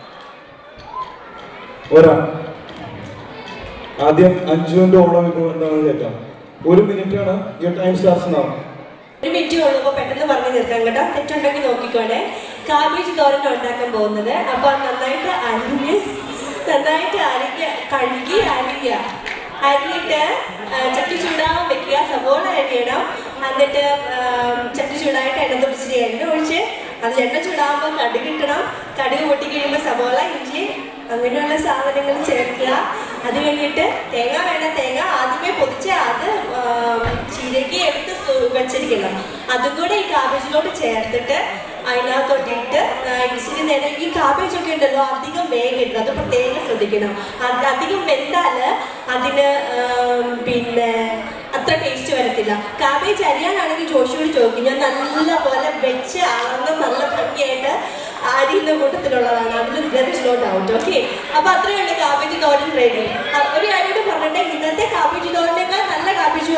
ഒരാ ആദ്യം അഞ്ജുവിന്റെ ഓണ വിഭവം എന്താണെന്ന് കേൾക്കാം. ഒരു മിനിറ്റ് ആണ്, യുവർ ടൈം സ്റ്റാർട്ട്സ് നൗ. ഒരു മിനിറ്റ് ഉള്ളപ്പോൾ പെട്ടെന്ന് പറഞ്ഞു തീർക്കാം കേട്ടോ, തെറ്റുണ്ടെങ്കിൽ നോക്കിക്കോണേ. കാബേജ് തോരൻ ഉണ്ടാക്കാൻ പോകുന്നത്. അപ്പൊ നന്നായിട്ട് അരിഞ്ഞ് നന്നായിട്ട് അരിഞ്ഞ കഴുകി അരിയുക, അരിഞ്ഞിട്ട് ചട്ടി ചൂടാവാൻ വെക്കുക, സവോള അരിയണം. എന്നിട്ട് ചട്ടി ചൂടായിട്ട് എണ്ണ തുടിച്ചിട്ട് എണ്ണ ഒഴിച്ച് അതിൽ എണ്ണ ചൂടാകുമ്പോൾ കടുക് ഇട്ടണം. കടുക് പൊട്ടി കഴിയുമ്പോൾ സവോള, ഇഞ്ചി അങ്ങനെയുള്ള സാധനങ്ങൾ ചേർക്കുക. അത് കഴിഞ്ഞിട്ട് തേങ്ങ വേണം, തേങ്ങ ആദ്യമേ പൊതിച്ച് അത് ചീരക്കി എടുത്ത് വെച്ചിരിക്കണം. അതും കൂടെ ഈ കാബേജിലോട്ട് ചേർത്തിട്ട് അതിനകത്തോട്ടിട്ട് ഇച്ചിരി നേരം. ഈ കാബേജ് ഒക്കെ ഉണ്ടല്ലോ അധികം വേഗരുത്, അത് പ്രത്യേകം ശ്രദ്ധിക്കണം. അത് അധികം വെന്താൽ അതിന് പിന്നെ അത്ര ടേസ്റ്റ് വരത്തില്ല. കാബേജ് അരിയാനാണെങ്കിൽ ജോഷിയോട് ചോദിക്കും, ഞാൻ നല്ല പോലെ വെച്ച് അളന്ന് നല്ല ഭംഗിയായിട്ട് അരിയുന്ന കൂട്ടത്തിലുള്ളതാണ്, അതിൽ ഗറിച്ചിലോട്ട് ഔട്ട്. ഓക്കെ, അപ്പൊ അത്രയുണ്ട് കാബേജ് തോരൻ റെഡി. ഒരു കാര്യമായിട്ട് പറഞ്ഞിട്ട് ഇന്നത്തെ കാബേജ് തോരനേക്കാൾ നല്ല കാബേജ്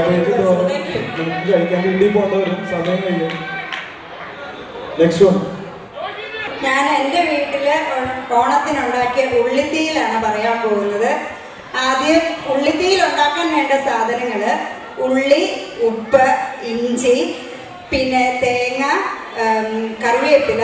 ഞാൻ എൻ്റെ വീട്ടിൽ ഓണത്തിനുണ്ടാക്കിയ ഉള്ളിത്തീയിലാണ് പറയാൻ പോകുന്നത്. ആദ്യം ഉള്ളിത്തീയിൽ ഉണ്ടാക്കാൻ വേണ്ട സാധനങ്ങൾ: ഉള്ളി, ഉപ്പ്, ഇഞ്ചി, പിന്നെ തേങ്ങ, കറിവേപ്പില,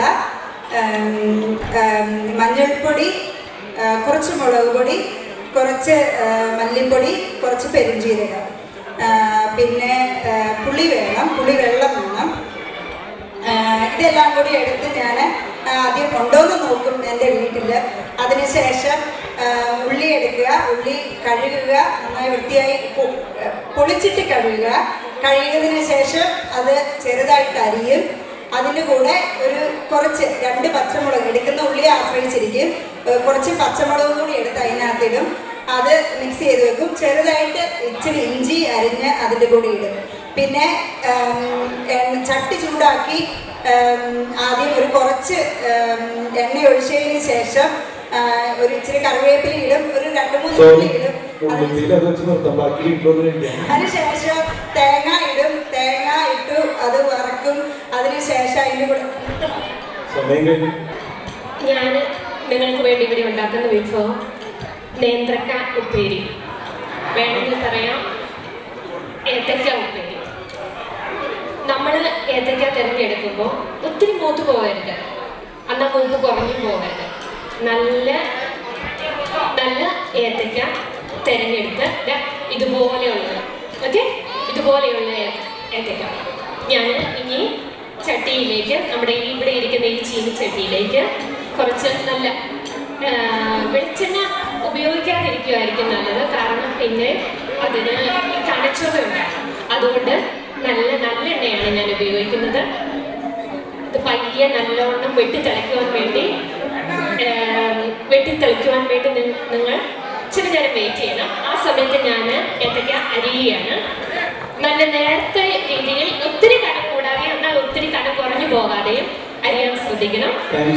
മഞ്ഞൾപ്പൊടി, കുറച്ച് മുളക് പൊടി, കുറച്ച് മല്ലിപ്പൊടി, കുറച്ച് പെരുംജീരകം, പിന്നെ പുളി വേണം, പുളി വെള്ളം വേണം. ഇതെല്ലാം കൂടി എടുത്ത് ഞാൻ ആദ്യം കൊണ്ടുവന്ന് നോക്കും എൻ്റെ വീട്ടിൽ. അതിനുശേഷം ഉള്ളി എടുക്കുക, ഉള്ളി കഴുകുക, നന്നായി വൃത്തിയായി പൊളിച്ചിട്ട് കഴുകുക. കഴുകിയതിന് ശേഷം അത് ചെറുതായിട്ട് അരിയും. അതിൻ്റെ കൂടെ ഒരു കുറച്ച് രണ്ട് പച്ചമുളക്, എടുക്കുന്ന ഉള്ളിയെ ആശ്രയിച്ചിരിക്കും, കുറച്ച് പച്ചമുളകും കൂടി എടുത്ത് അതിനകത്തിടും. അത് മിക്സ് ചെയ്ത് വെക്കും. ചെറുതായിട്ട് ഇച്ചിരി ഇഞ്ചി അരിഞ്ഞ് അതിൻ്റെ കൂടെ ഇടും. പിന്നെ ചട്ടി ചൂടാക്കി ആദ്യം ഒരു കുറച്ച് എണ്ണ ഒഴിച്ചതിന് ശേഷം ഒരു ഇച്ചിരി കറിവേപ്പില ഇടും, ഒരു രണ്ട് മൂന്ന് ഉള്ളി ഇടും. അതിനുശേഷം തേങ്ങ ഇടും, തേങ്ങ ഇട്ടു അത് വറക്കും. അതിനുശേഷം അതിൻ്റെ കൂടെ ഞാൻ നിങ്ങൾക്ക് വേണ്ടി ഇവിടെ ഉണ്ടാക്കുന്ന വിഭവം നേന്ത്രക്ക ഉപ്പേരി, വേണമെങ്കിൽ പറയാം ഏത്തക്ക ഉപ്പേരി. നമ്മൾ ഏത്തക്ക തിരഞ്ഞെടുക്കുമ്പോൾ ഒത്തിരി മൂത്ത് പോകരുത്, എന്നാൽ മൂത്ത് കുറഞ്ഞു പോകരുത്. നല്ല നല്ല ഏത്തക്ക തിരഞ്ഞെടുത്ത് ഇതുപോലെയുള്ളത്, ഓക്കെ, ഇതുപോലെയുള്ള ഏത്തക്ക ഞാൻ ഇനി ചട്ടിയിലേക്ക്, നമ്മുടെ ഇവിടെ ഇരിക്കുന്ന ഈ ചീനി ചട്ടിയിലേക്ക് കുറച്ച് നല്ല വെളിച്ചെണ്ണ ഉപയോഗിക്കാതിരിക്കുമായിരിക്കും നല്ലത്, കാരണം പിന്നെ അതിന് കണച്ചൊക്കെ ഉണ്ടാകും. അതുകൊണ്ട് നല്ല നല്ല എണ്ണയാണ് ഞാൻ ഉപയോഗിക്കുന്നത്. ഇത് പയ്യെ നല്ലോണം വെട്ടി തിളയ്ക്കുവാൻ വേണ്ടി വെട്ടി തിളയ്ക്കുവാൻ വേണ്ടി നിങ്ങൾ ഇച്ചിരി നേരം വെയിറ്റ് ചെയ്യണം. ആ സമയത്ത് ഞാൻ ഏത്തക്ക അരിയുകയാണ്. നല്ല നേരത്തെ രീതിയിൽ, ഒത്തിരി കടം കൂടാതെ എന്നാൽ ഒത്തിരി കടം കുറഞ്ഞു പോകാതെയും അരിയാൻ ശ്രദ്ധിക്കണം.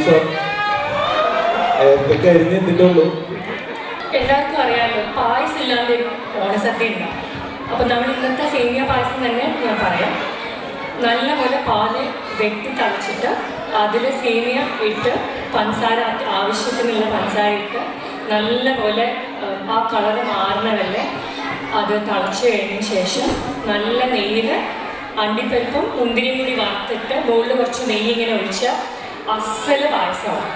എല്ലാവർക്കും അറിയാമല്ലോ, പായസം ഇല്ലാതെ ഒരു ഓണസദ്യ ഉണ്ടാവും. അപ്പം നമ്മൾ ഇന്നത്തെ സേമിയ പായസം തന്നെ ഞാൻ പറയാം. നല്ലപോലെ പാല് വെട്ടി തളിച്ചിട്ട് അതിൽ സേമിയ ഇട്ട് പഞ്ചസാര ആവശ്യത്തിനുള്ള പഞ്ചസാര ഇട്ട് നല്ലപോലെ ആ കളറ് മാറുന്ന വരെ അത് തിളച്ച് കഴിഞ്ഞ ശേഷം നല്ല നെയ്യിൽ അണ്ടിപ്പരിപ്പും മുന്തിരിയും കൂടി വറുത്തിട്ട് മുകളിൽ കുറച്ച് നെയ്യ് ഇങ്ങനെ ഒഴിച്ച അസല് പായസമാണ്.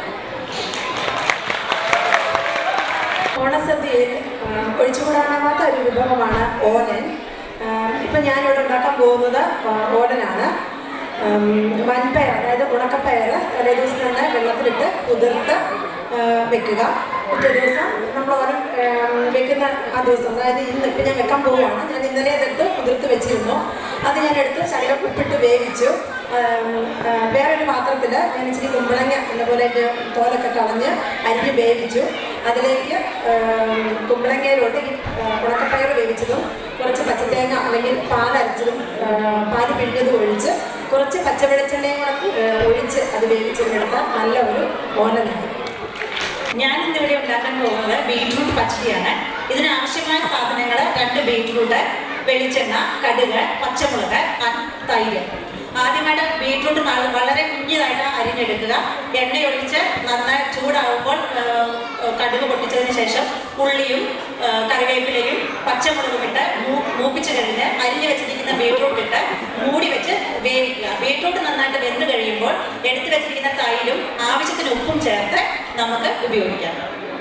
ഓണസദ്യയിൽ ഒഴിച്ചുകൂടാനാവാത്ത ഒരു വിഭവമാണ് ഓലൻ. ഇപ്പം ഞാനിവിടെ ഉണ്ടാക്കാൻ പോകുന്നത് ഓലനാണ്. വൻപയർ, അതായത് ഉണക്കപ്പയർ തലേ ദിവസം തന്നെ വെള്ളത്തിലിട്ട് കുതിർത്ത് വെക്കുക. പിറ്റേ ദിവസം നമ്മൾ ഓരോ വെക്കുന്ന ആ ദിവസം, അതായത് ഇന്ന് ഇപ്പം ഞാൻ വെക്കാൻ പോവുകയാണ്. ഞാൻ ഇന്നലെ അതെടുത്ത് കുതിർത്ത് വെച്ചിരുന്നു. അത് ഞാൻ എടുത്ത് ശകലം ഉപ്പിട്ട് വേവിച്ചു. വേറൊരു പാത്രത്തിൽ ഞാൻ ഇച്ചിരി കുമ്പളങ്ങ എന്നപോലെ തോലൊക്കെ കളഞ്ഞ് അരിഞ്ഞ് വേവിച്ചു. അതിലേക്ക് കുമ്പളങ്ങയിലോട്ട് ഈ ഉണക്കപ്പയർ വേവിച്ചതും കുറച്ച് പച്ചത്തേങ്ങ അല്ലെങ്കിൽ പാലരച്ചതും പാല് പിഴിഞ്ഞതും ഒഴിച്ച് കുറച്ച് പച്ചവെളിച്ചെണ്ണയും കൂടെ ഒഴിച്ച് അത് വേവിച്ചെടുത്താൽ നല്ല ഒരു ഓലനാണ്. ഞാൻ ഇന്നിവിടെ ഉണ്ടാക്കാൻ പോകുന്നത് ബീറ്റ്റൂട്ട് പച്ചടിയാണ്. ഇതിനാവശ്യമായ സാധനങ്ങൾ രണ്ട് ബീറ്റ്റൂട്ട്, വെളിച്ചെണ്ണ, കടുക്, പച്ചമുളക്, തൈര്. ആദ്യമായിട്ട് ബീറ്റ്റൂട്ട് വളരെ കുഞ്ഞതായിട്ട് അരിഞ്ഞെടുക്കുക. എണ്ണയൊഴിച്ച് നന്നായി ചൂടാകുമ്പോൾ കടുക് പൊട്ടിച്ചതിന് ശേഷം ഉള്ളിയും കറിവേപ്പിലയും പച്ചമുളകും ഇട്ട് മൂപ്പിച്ച് കഴിഞ്ഞ് അരിഞ്ഞു വെച്ചിരിക്കുന്ന ബീറ്റ്റൂട്ട് ഇട്ട് മൂടി വെച്ച് വേവിക്കുക. ബീറ്റ്റൂട്ട് നന്നായിട്ട് വെന്ത് കഴിയുമ്പോൾ എടുത്തു വെച്ചിരിക്കുന്ന തൈരും ആവശ്യത്തിന് ഉപ്പും ചേർത്ത് നമുക്ക് ഉപയോഗിക്കാം.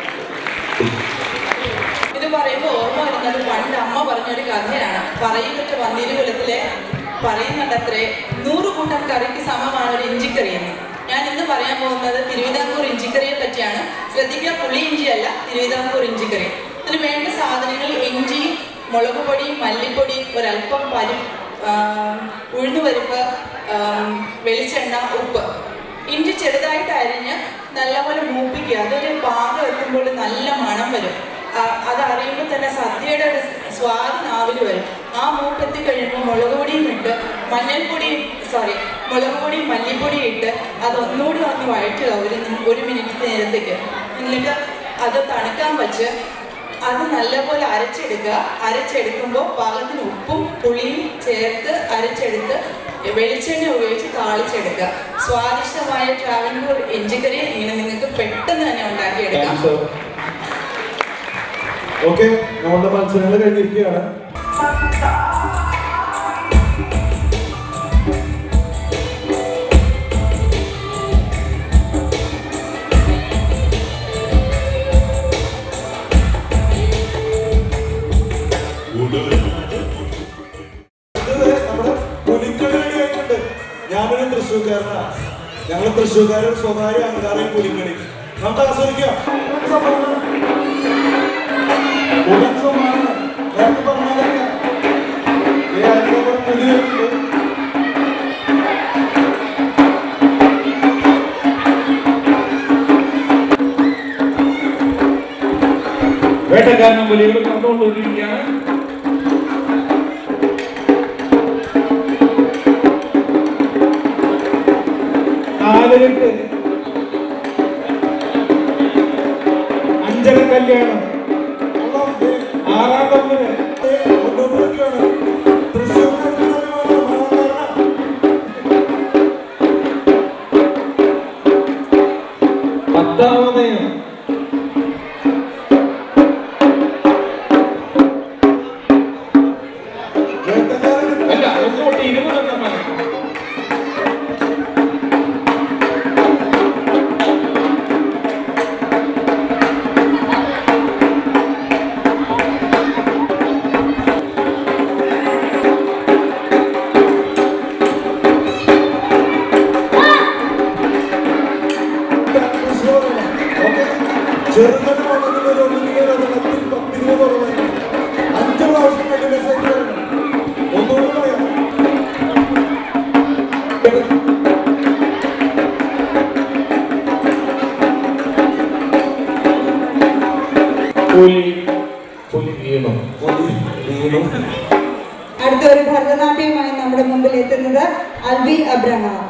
ഇത് പറയുമ്പോൾ ഓർമ്മ വരുന്നത് പണ്ട് അമ്മ പറഞ്ഞൊരു കഥയാണ്. പറയുന്നത് വന്നിരുകുലത്തിലെ പറയുന്നുണ്ടത്രേ നൂറ് കൂട്ടം കറിക്ക് സമമാണ് ഒരു ഇഞ്ചിക്കറി എന്ന്. ഞാൻ ഇന്ന് പറയാൻ പോകുന്നത് തിരുവിതാംകൂർ ഇഞ്ചിക്കറിയെ പറ്റിയാണ്. ശ്രദ്ധിക്കുക, പുളി ഇഞ്ചിയല്ല, തിരുവിതാംകൂർ ഇഞ്ചിക്കറി. ഇതിന് വേണ്ട സാധനങ്ങൾ ഇഞ്ചി, മുളക് പൊടി, മല്ലിപ്പൊടി, ഒരല്പം പരി ഉഴുന്നുപരിപ്പ്, വെളിച്ചെണ്ണ, ഉപ്പ്. ഇഞ്ചി ചെറുതായിട്ട് അരിഞ്ഞ് നല്ലപോലെ മൂപ്പിക്കുക. അതൊരു പാകം എത്തുമ്പോൾ നല്ല മണം വരും. അത് അറിയുമ്പോൾ തന്നെ സദ്യയുടെ ഒരു സ്വാദ് നാവിൽ വരും. ആ മൂപ്പെത്തി കഴിയുമ്പോൾ മുളക് പൊടിയും ഇട്ട് മഞ്ഞൾപ്പൊടിയും സോറി മുളക് പൊടിയും മല്ലിപ്പൊടിയും ഇട്ട് അതൊന്നുകൂടി വന്ന് വഴറ്റുക ഒരു ഒരു മിനിറ്റ് നേരത്തേക്ക്. എന്നിട്ട് അത് തണുക്കാൻ വച്ച് അത് നല്ലപോലെ അരച്ചെടുക്കുക. അരച്ചെടുക്കുമ്പോൾ പാകത്തിന് ഉപ്പും പുളിയും ചേർത്ത് അരച്ചെടുത്ത് വെളിച്ചെണ്ണ ഉപയോഗിച്ച് താളിച്ചെടുക്കുക. സ്വാദിഷ്ടമായ ട്രാവൻകൂർ ഇഞ്ചിക്കറി ഇങ്ങനെ നിങ്ങൾക്ക് പെട്ടെന്ന് തന്നെ ഉണ്ടാക്കിയെടുക്കാം. ഓക്കെ, നമ്മുടെ മത്സരങ്ങൾ കഴിഞ്ഞിരിക്കുകയാണ്. നമ്മുടെ പുലിക്കളി കഴിഞ്ഞിട്ടുണ്ട്. ഞാനൊരു തൃശ്ശൂർക്കാരനാണ്. ഞങ്ങൾ തൃശ്ശൂർക്കാരൻ സ്വകാര്യ അഹങ്കാരം പുലിക്കളി നമുക്ക് ആസ്വദിക്കാം. വേട്ടക്കാരനും പുലികളും കണ്ടുകൊണ്ടിരിക്കുകയാണ്. നാലരക്ക് അഞ്ചര കല്യാണം, ആറാം തമ്മില് പത്താമതയും അല്ല ഒന്നോട്ട് ഇരുപതെണ്ണം മതി. അഞ്ചു പ്രാവശ്യം ഒന്നുകൂടെ പറയാം. അടുത്തൊരു ഭരതനാട്യവുമായി നമ്മുടെ മുമ്പിൽ എത്തുന്നത് അൽബി അബ്രഹാം.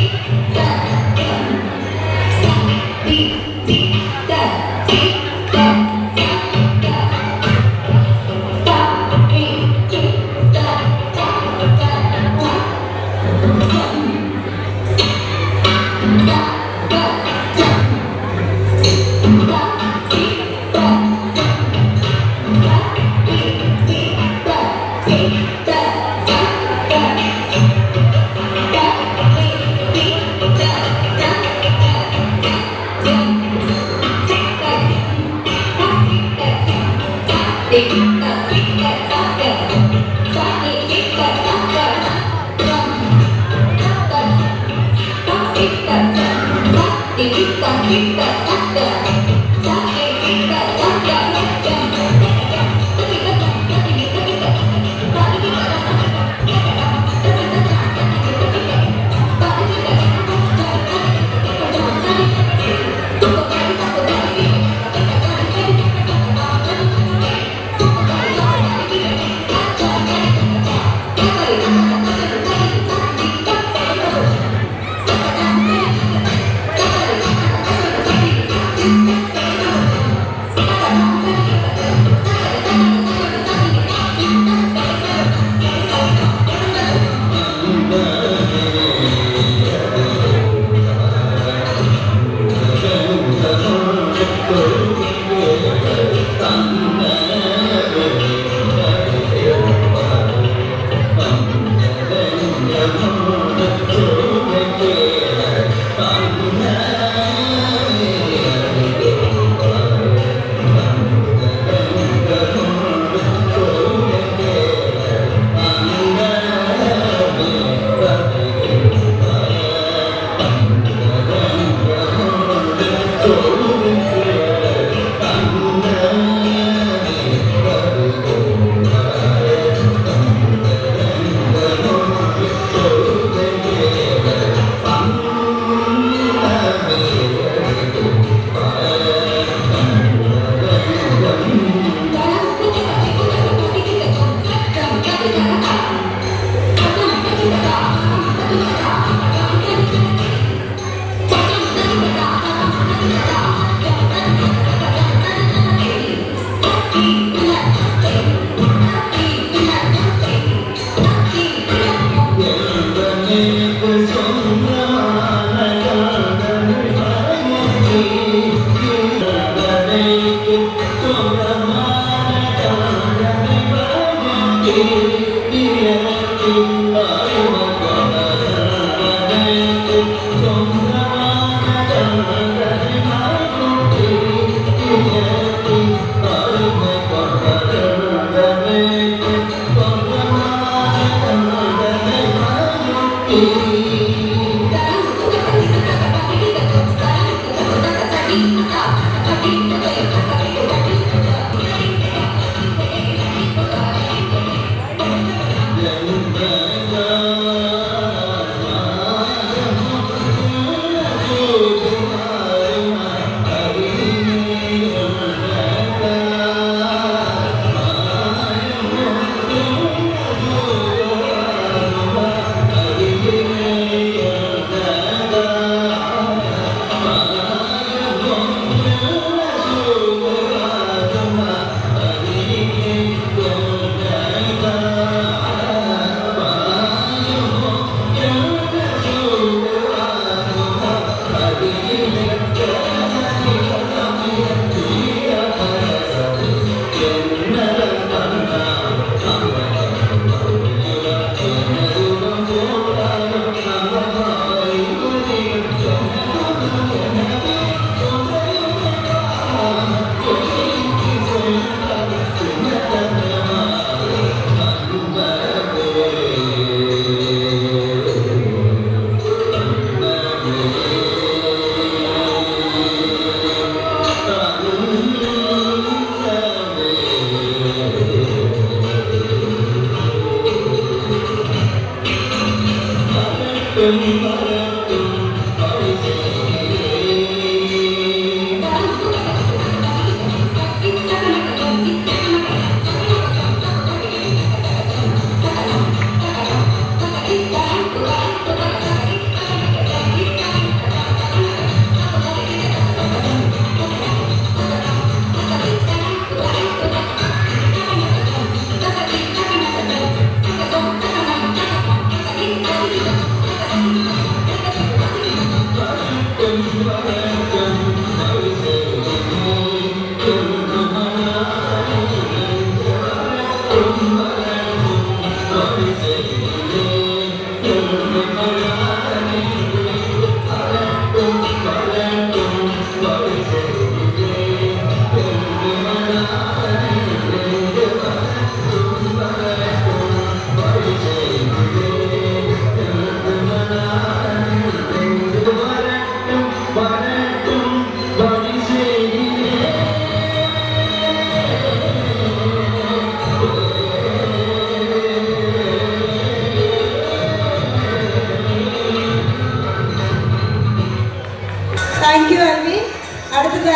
Thank you.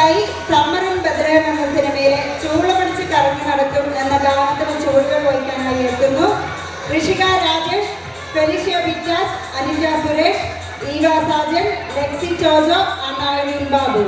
അടുത്തതായി സമ്മറിൻ ബദ്രഹം എന്ന സിനിമയിലെ ചൂളമടിച്ച് കറങ്ങി നടക്കും എന്ന ഗാനത്തിന് ചുവടുകൾ വഹിക്കാനായി എത്തുന്നു Rishika Rajesh, Felicia Vitas, Anija Suresh, Eva Sajan, Lexi ചോജോ, അണ്ണാവീൻ ബാബു.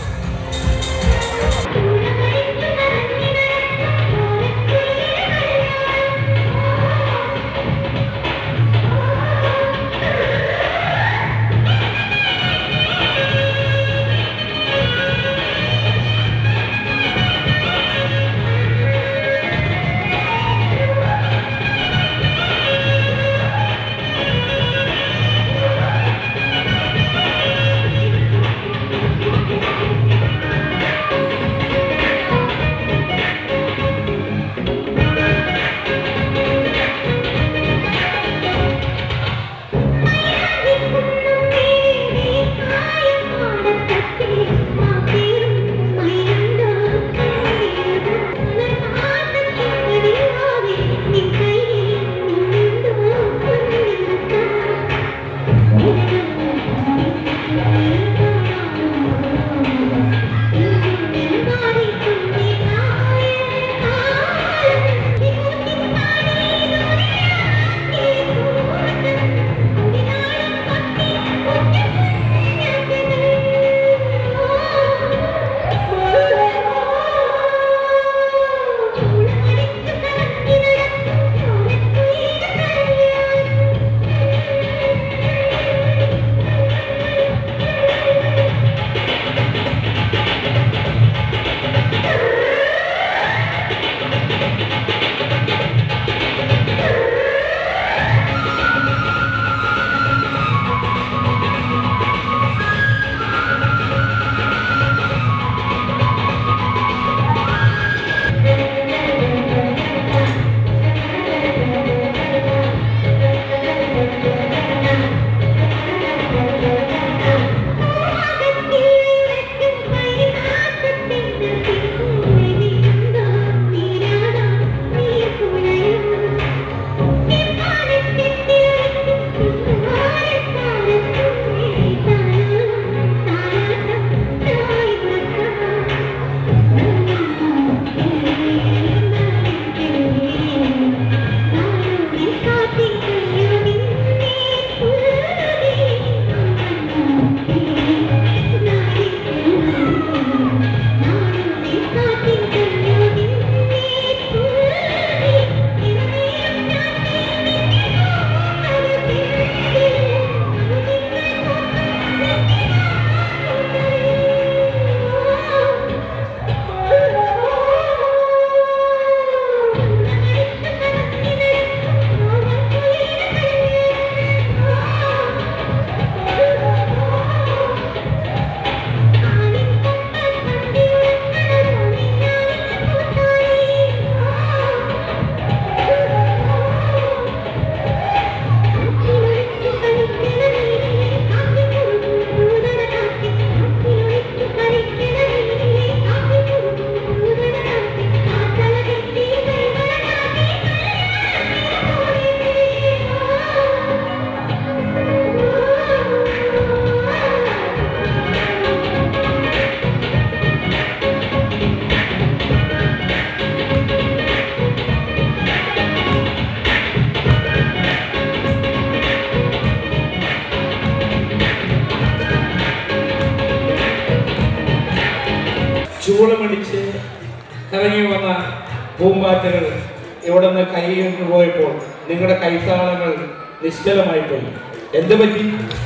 ചൂളമടിച്ച് കറങ്ങി വന്ന പൂമ്പാറ്റകൾ ഇവിടെ നിന്ന് കൈകൊണ്ട് പോയപ്പോൾ നിങ്ങളുടെ കൈത്താളങ്ങൾ നിശ്ചലമായി പോയി. എന്ത് പറ്റി?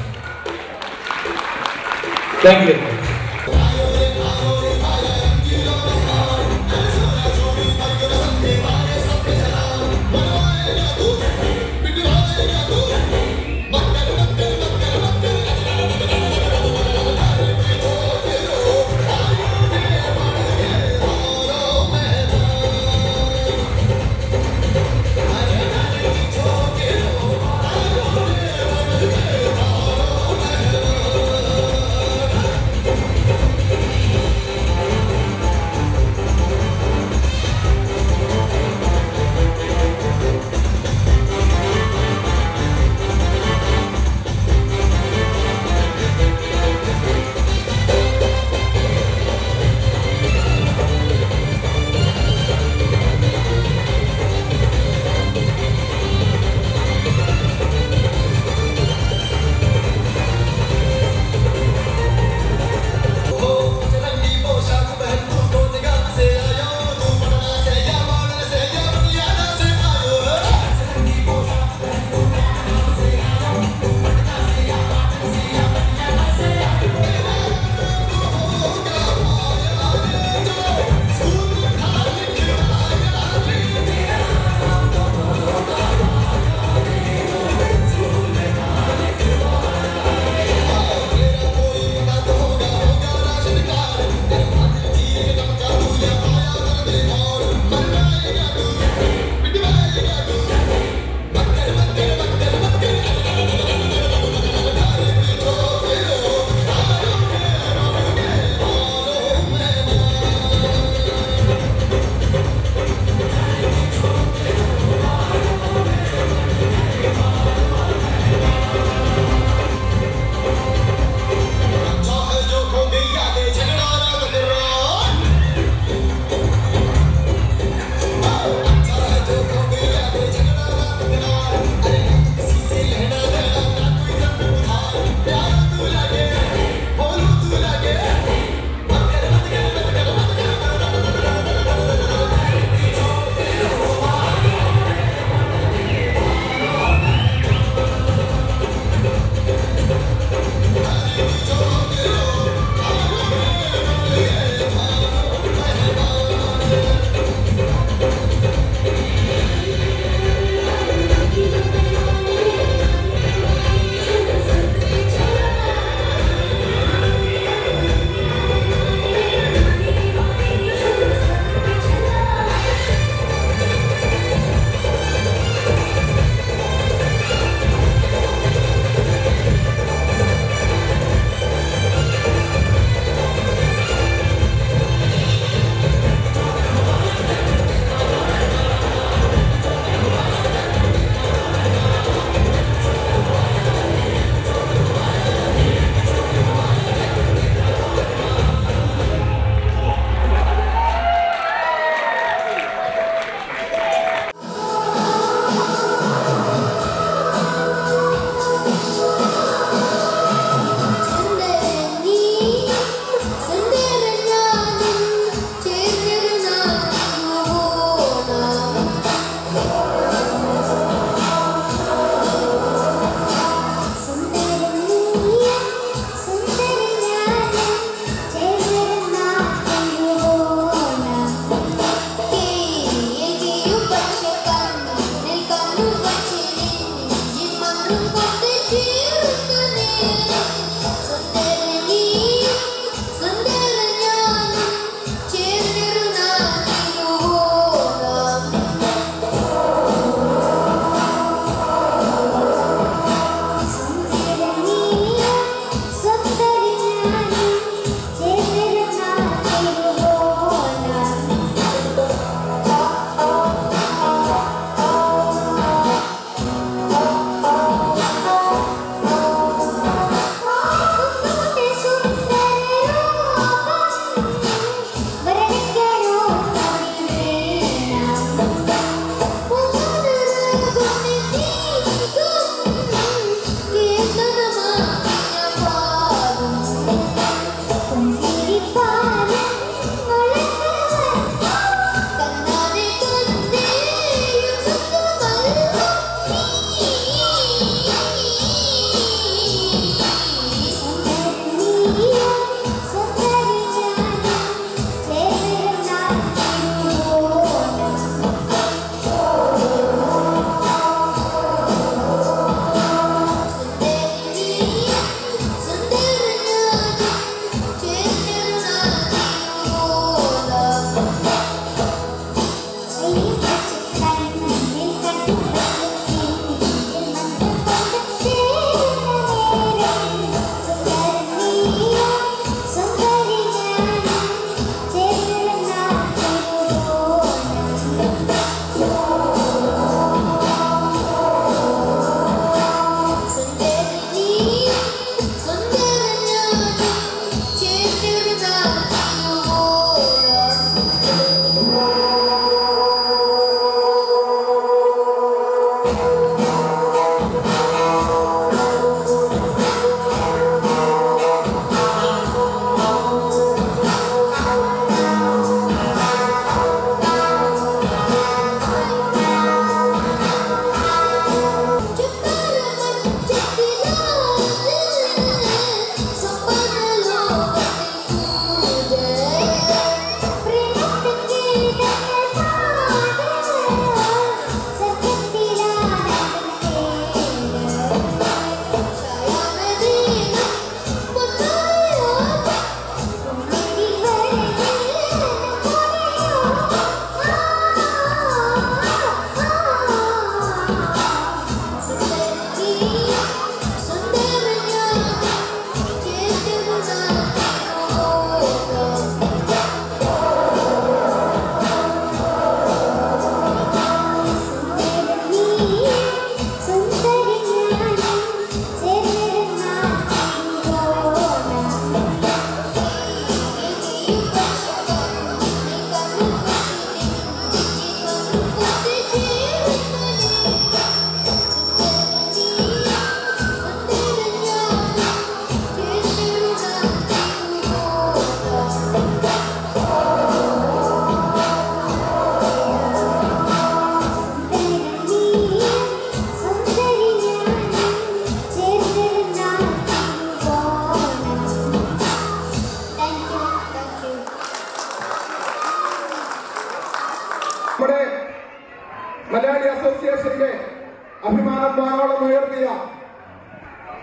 Thank you. Oh,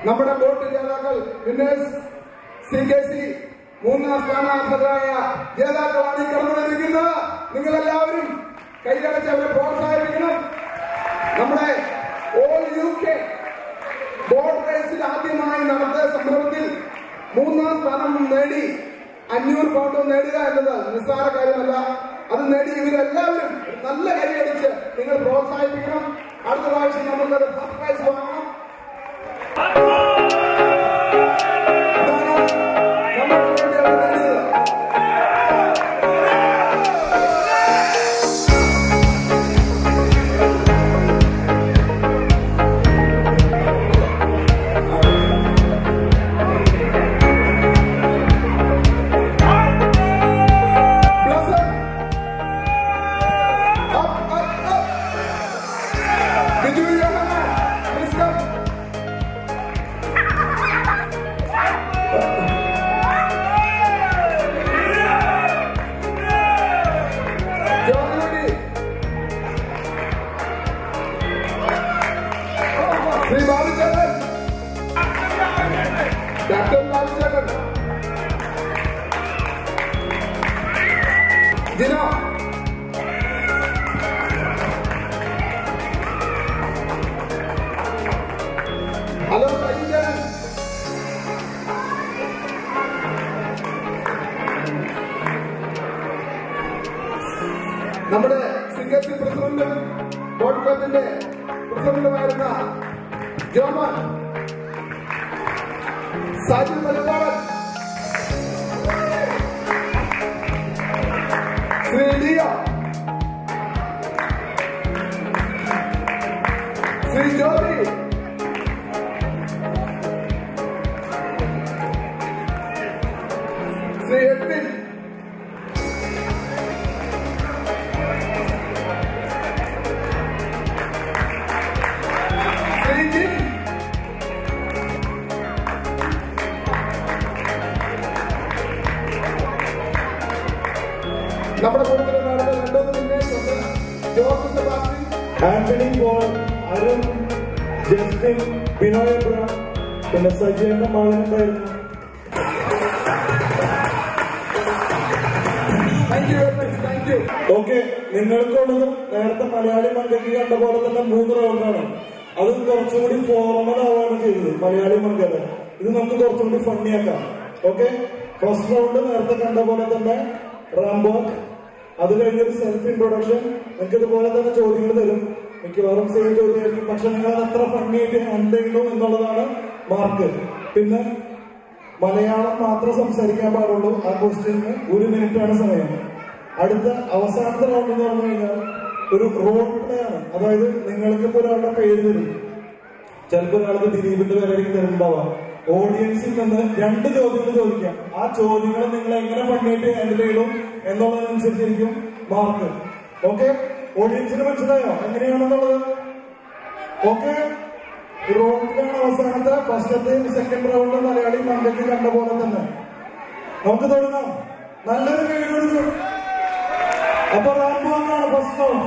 നമ്മുടെ ബോട്ട് ജേതാക്കൾ വിന്നേഴ്സ് സി കെ സി മൂന്നാം സ്ഥാനാർഹരായ ജേതാക്കളാണ് ഈ കടന്നുവന്നിരിക്കുന്നത്. നിങ്ങൾ എല്ലാവരും കൈയടച്ച് അവരെ പ്രോത്സാഹിപ്പിക്കണം. നമ്മുടെ ഓൾ യു കെ ബോട്ട് റേസിൽ ആദ്യമായി നടത്തിയ സംരംഭത്തിൽ മൂന്നാം സ്ഥാനം നേടി അഞ്ഞൂറ് പൗണ്ട് നേടുക എന്നത് നിസ്സാര കാര്യമല്ല. അത് നേടി ഇവരെല്ലാവരും നല്ല കൈയടിച്ച് നിങ്ങൾ പ്രോത്സാഹിപ്പിക്കണം. അടുത്ത പ്രാവശ്യം നമുക്കത് ഫസ്റ്റ് പ്രൈസ് വാങ്ങണം. ഹലോ സജീവൻ, നമ്മുടെ സിംഗസി പ്രസിഡന്റും ബോട്ട് ക്ലബിന്റെ പ്രസിഡന്റുമായിരുന്ന Joman Saju Malabaran, Shri Leo, Shri Joby, Shri Edwin, Shri Jim, നമ്മുടെ കൂടുതൽ നാളെ രണ്ടോന്ന് പിന്നെ George Sebastian, Antony Paul, Arun, Justin, Binoy Abraham, പിന്നെ സജീവന്റെ മകനുണ്ടായിരുന്നു. ഓക്കെ, നിങ്ങൾക്കുള്ളതും നേരത്തെ മലയാളി മങ്കയ്ക്ക് കണ്ട പോലെ തന്നെ മൂന്ന് റൗണ്ടാണ്. അത് കുറച്ചും കൂടി ഫോർമൽ ആവാണ് ചെയ്തത്. മലയാളി മങ്കല ഇത് നമുക്ക് കുറച്ചും കൂടി ഫണ്ണിയാക്കാം. ഓക്കെ, ഫസ്റ്റ് റൗണ്ട് നേരത്തെ കണ്ട പോലെ തന്നെ റാംബോ, അത് കഴിഞ്ഞൊരു സെൽഫ് ഇൻട്രൊഡക്ഷൻ. നിങ്ങൾക്ക് ഇതുപോലെ തന്നെ ചോദ്യങ്ങൾ തരും, മിക്കവാറും സെയിം ചോദ്യമായിരിക്കും. പക്ഷെ നിങ്ങൾ അത് എത്ര ഫണ്ണിയായിട്ട് ഹാൻഡിൽ ചെയ്യുന്നു എന്നുള്ളതാണ് മാർക്ക്. പിന്നെ മലയാളം മാത്രം സംസാരിക്കാൻ പാടുള്ളൂ. ആ ക്വസ്റ്റ്യന് ഒരു മിനിറ്റാണ് സമയം. അടുത്ത അവസാനത്തെ റൗണ്ട് എന്ന് പറഞ്ഞു കഴിഞ്ഞാൽ ഒരു റോൾ പ്ലേ ആണ്. അതായത് നിങ്ങൾക്ക് ഇപ്പോൾ ഒരാളുടെ പേര് തരും, ചിലപ്പോൾ ഒരാൾക്ക് ദിലീപിന്റെ പേരായിരിക്കും തരുന്നുണ്ടാവാം. ഓഡിയൻസിൽ നിന്ന് രണ്ട് ചോദ്യങ്ങൾ ചോദിക്കാം. ആ ചോദ്യങ്ങൾ നിങ്ങൾ എങ്ങനെ പണിയായിട്ട് ഹാൻഡിൽ ചെയ്യണം എന്നുള്ളതനുസരിച്ചിരിക്കും മാർക്ക്. ഓക്കെ, ഓഡിയൻസിന് മനസ്സിലായോ എങ്ങനെയാണെന്നുള്ളത്? ഓക്കെ, റോഡിലാണ് അവസാനത്തെ ഫസ്റ്റത്തെ സെക്കൻഡ് റൗണ്ട് മലയാളി മങ്കയ്ക്ക് കണ്ട പോലെ തന്നെ നമുക്ക് തുടങ്ങാം. നല്ലൊരു പേര് കൊടുക്കും. അപ്പൊ റാംബോക്കാണ് first round.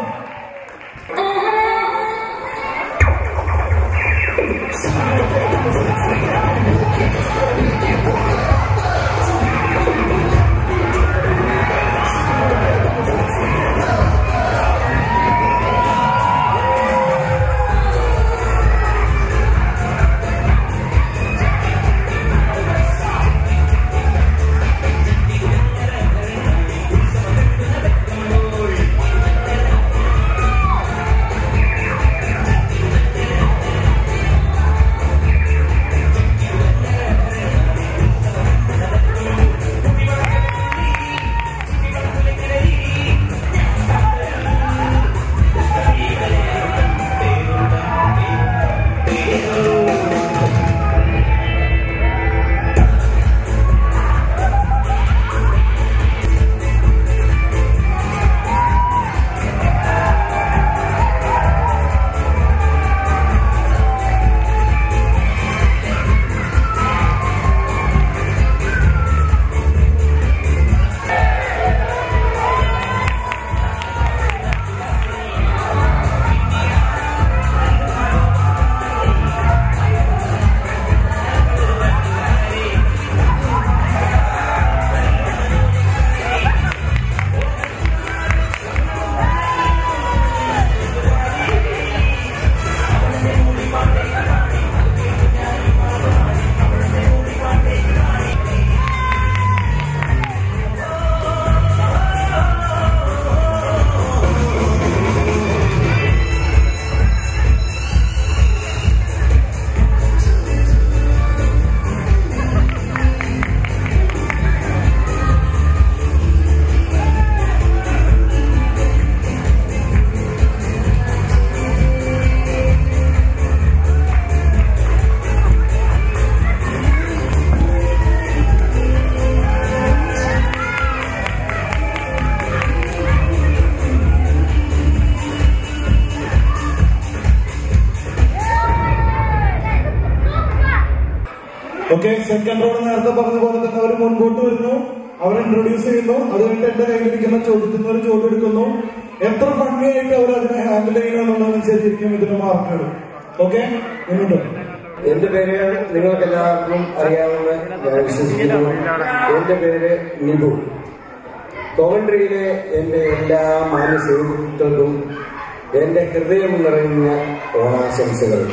Okay, second round നേരത്തെ പറഞ്ഞ പോലെ തന്നെ അവർ മുൻപോട്ട് വരുന്നു, അവർ ഇൻട്രൊഡ്യൂസ് ചെയ്യുന്നു. അത് കഴിഞ്ഞിട്ട് എന്റെ കയ്യിലിരിക്കുന്ന ചോദ്യത്തിന് ഒരു ചോദ്യം എടുക്കുന്നു. എത്ര ഭംഗിയായിട്ട് അവർ അതിനെ ഹാൻഡിൽ ചെയ്യുന്നതെന്നുള്ളതനുസരിച്ചിരിക്കും ഇതിന് മാർക്കുകൾ. ഓക്കെ, മുന്നോട്ട്. എന്റെ പേര് നിങ്ങൾക്ക് എല്ലാവർക്കും അറിയാവുന്ന ഞാൻ വിശ്വസിക്കുന്നു. എന്റെ പേര് നിബു. കോവൻട്രിയിലെ എന്റെ എല്ലാ മാന്യ സുഹൃത്തുക്കൾക്കും എന്റെ ഹൃദയം നിറഞ്ഞ ഓണാശംസകൾ.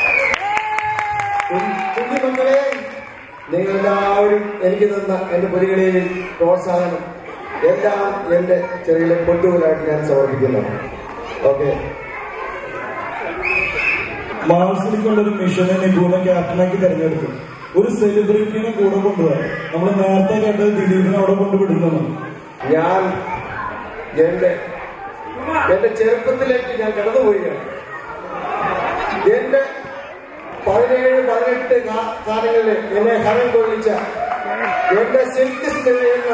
കുഞ്ഞുമക്കളെ, നിങ്ങളെല്ലാവരും എനിക്ക് തന്ന എന്റെ പൊതുകളിൽ പ്രോത്സാഹനം എല്ലാം എന്റെ ചെറിയ പൊട്ടുപോലായിട്ട് ഞാൻ സമർപ്പിക്കുന്നു. ഓക്കെ. മാർസിലേക്കുള്ള ഒരു മിഷനെ നിപുണ ക്യാപ്റ്റനാക്കി തെരഞ്ഞെടുത്തു. ഒരു സെലിബ്രിറ്റിനെ കൂടെ കൊണ്ടുപോകാൻ നമ്മൾ നേരത്തെ കണ്ടത് ദിലീപിനെ അവിടെ കൊണ്ടുവിടുന്നതാണ്. ഞാൻ എന്റെ എന്റെ ചെറുപ്പത്തിലേക്ക് ഞാൻ കടന്നുപോവുകയാണ്. എന്റെ പതിനേഴ് പതിനെട്ട് കാലങ്ങളിൽ എന്നെ ഹരം കൊള്ളിച്ച എന്റെ സിൽക്ക് നിറയുന്ന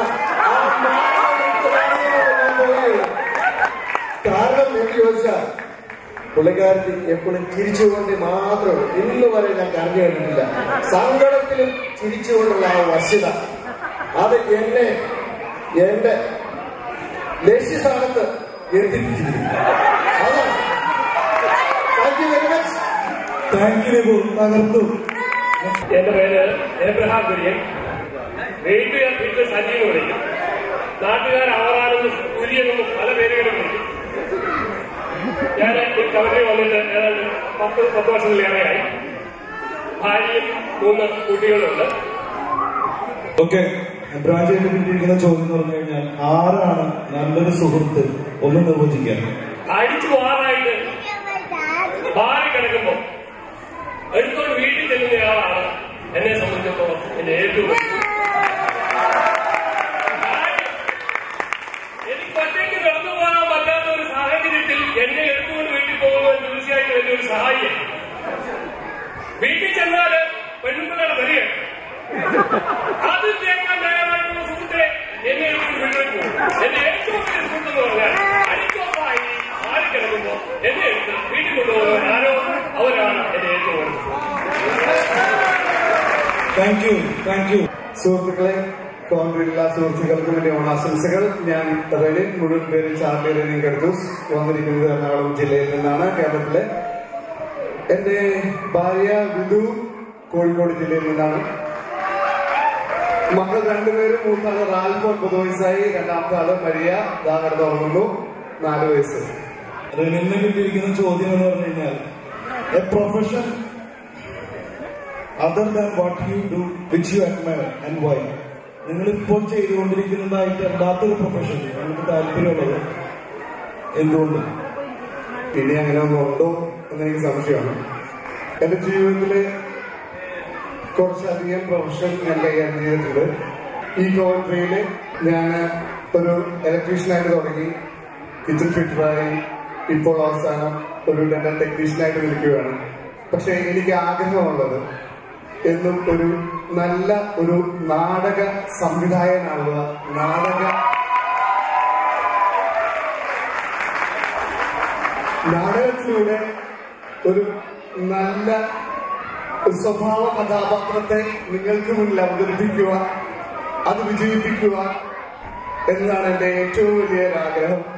കാരണം എന്ന് ചോദിച്ചാൽ പുള്ളിക്കാരത്തി എപ്പോഴും ചിരിച്ചുകൊണ്ട് മാത്രമേ ഇന്ന് വരെ ഞാൻ കരഞ്ഞു കണ്ടിട്ടില്ല. സങ്കടത്തിലും ചിരിച്ചുകൊണ്ടുള്ള ആ വശ്യത അത് എന്നെ എന്റെ ലക്ഷ്യസ്ഥാനത്ത് എത്തിച്ചിരിക്കുന്നു. അതാണ്. Thank you very much. Thank you. തകർത്തു. എന്റെ പേര് എബ്രഹാം കുര്യൻ. വീട്ടിൽ വീട്ടിൽ സജീവ് വിളിക്കും. നാട്ടുകാർ അവറാണെന്നും കുര്യനെന്നും പല പേരുകളും വിളിക്കും. ഞാൻ ഈ കവറി വന്നിട്ട് ഏതാണ്ട് പത്ത് പത്ത് വർഷത്തിലേറെയായി. ഭാര്യയും മൂന്ന് കുട്ടികളുണ്ട്. ഓക്കെ, ബ്രാഞ്ചിനെ കിട്ടിയിരിക്കുന്ന ചോദ്യം എന്ന് പറഞ്ഞു കഴിഞ്ഞാൽ ആരാണ് നല്ലൊരു സുഹൃത്ത് ഒന്ന് നിർവചിക്കാൻ? അടിച്ചു മാറായിട്ട് മാറി കിടക്കുമ്പോ എടുത്തോണ്ട് വീട്ടിൽ ചെല്ലുന്നയാളാണ് എന്നെ സംബന്ധിച്ചിടത്തോളം എന്റെ ഏറ്റവും എനിക്ക് ഒറ്റയ്ക്ക് നടന്നു പോകാൻ പറ്റാത്ത ഒരു സാഹചര്യത്തിൽ എന്നെ എടുത്തുകൊണ്ട് വീട്ടിൽ പോകുമ്പോൾ തീർച്ചയായിട്ടും എന്റെ ഒരു സഹായിയാണ്. വീട്ടിൽ ചെന്നാല് പെണ്ണുങ്ങളാണ് വരിക. അത് കേൾക്കാൻ തയ്യാറായിട്ടുള്ള സുഹൃത്തെ എന്നെ എടുത്തുകൊണ്ട് വീട്ടിൽ പോകും. എന്റെ ഏറ്റവും വലിയ സുഹൃത്ത് എന്ന് പറഞ്ഞാൽ അടിച്ചോപ്പായി മാറിക്കിടക്കുമ്പോ എന്നെ എടുത്ത് വീട്ടിൽ കൊണ്ടുപോകുന്ന ആരോ അവരാണ് എന്റെ ഏറ്റവും വലിയ താങ്ക് യു. Thank you. സുഹൃത്തുക്കളെ, കോൺഗ്രസ് സുഹൃത്തുക്കൾക്കും എന്റെ ഓണാശംസകൾ. ഞാൻ റെനിൻ, മുഴുവൻ പേര് ചാർലി റെനിൻ കർത്തൂസ്, വന്നിരിക്കുന്നത് എറണാകുളം ജില്ലയിൽ നിന്നാണ്, കേരളത്തിലെ. എന്റെ ഭാര്യ വിധു കോഴിക്കോട് ജില്ലയിൽ നിന്നാണ്. മക്കൾ രണ്ടുപേരും, മൂന്നാള് റാൽഫ് ഒൻപത് വയസ്സായി, രണ്ടാമത്തെ ആള് മരിയ ദാഹർ തുറന്നു നാല് വയസ്സ്. റെനിന് കിട്ടിയിരിക്കുന്ന ചോദ്യം എന്ന് പറഞ്ഞു കഴിഞ്ഞാൽ a profession other than what you do which you admire and why? നിങ്ങൾ ഇപ്പോൾ ചെയ്തുകൊണ്ടിരിക്കുന്നതായിട്ട് അല്ലാത്തൊരു പ്രൊഫഷൻ നിങ്ങൾക്ക് താല്പര്യമുള്ളത് എന്തുകൊണ്ട്? ഇനി അങ്ങനെ ഒന്നും ഉണ്ടോ എന്നെനിക്ക് സംശയമാണ്. എന്റെ ജീവിതത്തില് കുറച്ചധികം പ്രൊഫഷൻ ഞാൻ കൈകാര്യം ചെയ്തിട്ടുണ്ട്. ഈ കോവൻട്രിയില് ഞാൻ ഒരു ഇലക്ട്രീഷ്യനായിട്ട് തുടങ്ങി, കിച്ചൺ ഫിറ്ററായി, ഇപ്പോൾ അവസാനം ഒരു ഡെന്റൽ ടെക്നീഷ്യനായിട്ട് നിൽക്കുകയാണ്. പക്ഷെ എനിക്ക് ആഗ്രഹമുള്ളത് എന്നും ഒരു നല്ല ഒരു നാടക സംവിധായകനാവുക, നാടക നാടകത്തിലൂടെ ഒരു നല്ല ഒരു സ്വഭാവ കഥാപാത്രത്തെ നിങ്ങൾക്ക് മുന്നിൽ അവതരിപ്പിക്കുക, അത് വിജയിപ്പിക്കുക എന്നതാണ് എന്റെ ഏറ്റവും വലിയ ആഗ്രഹം.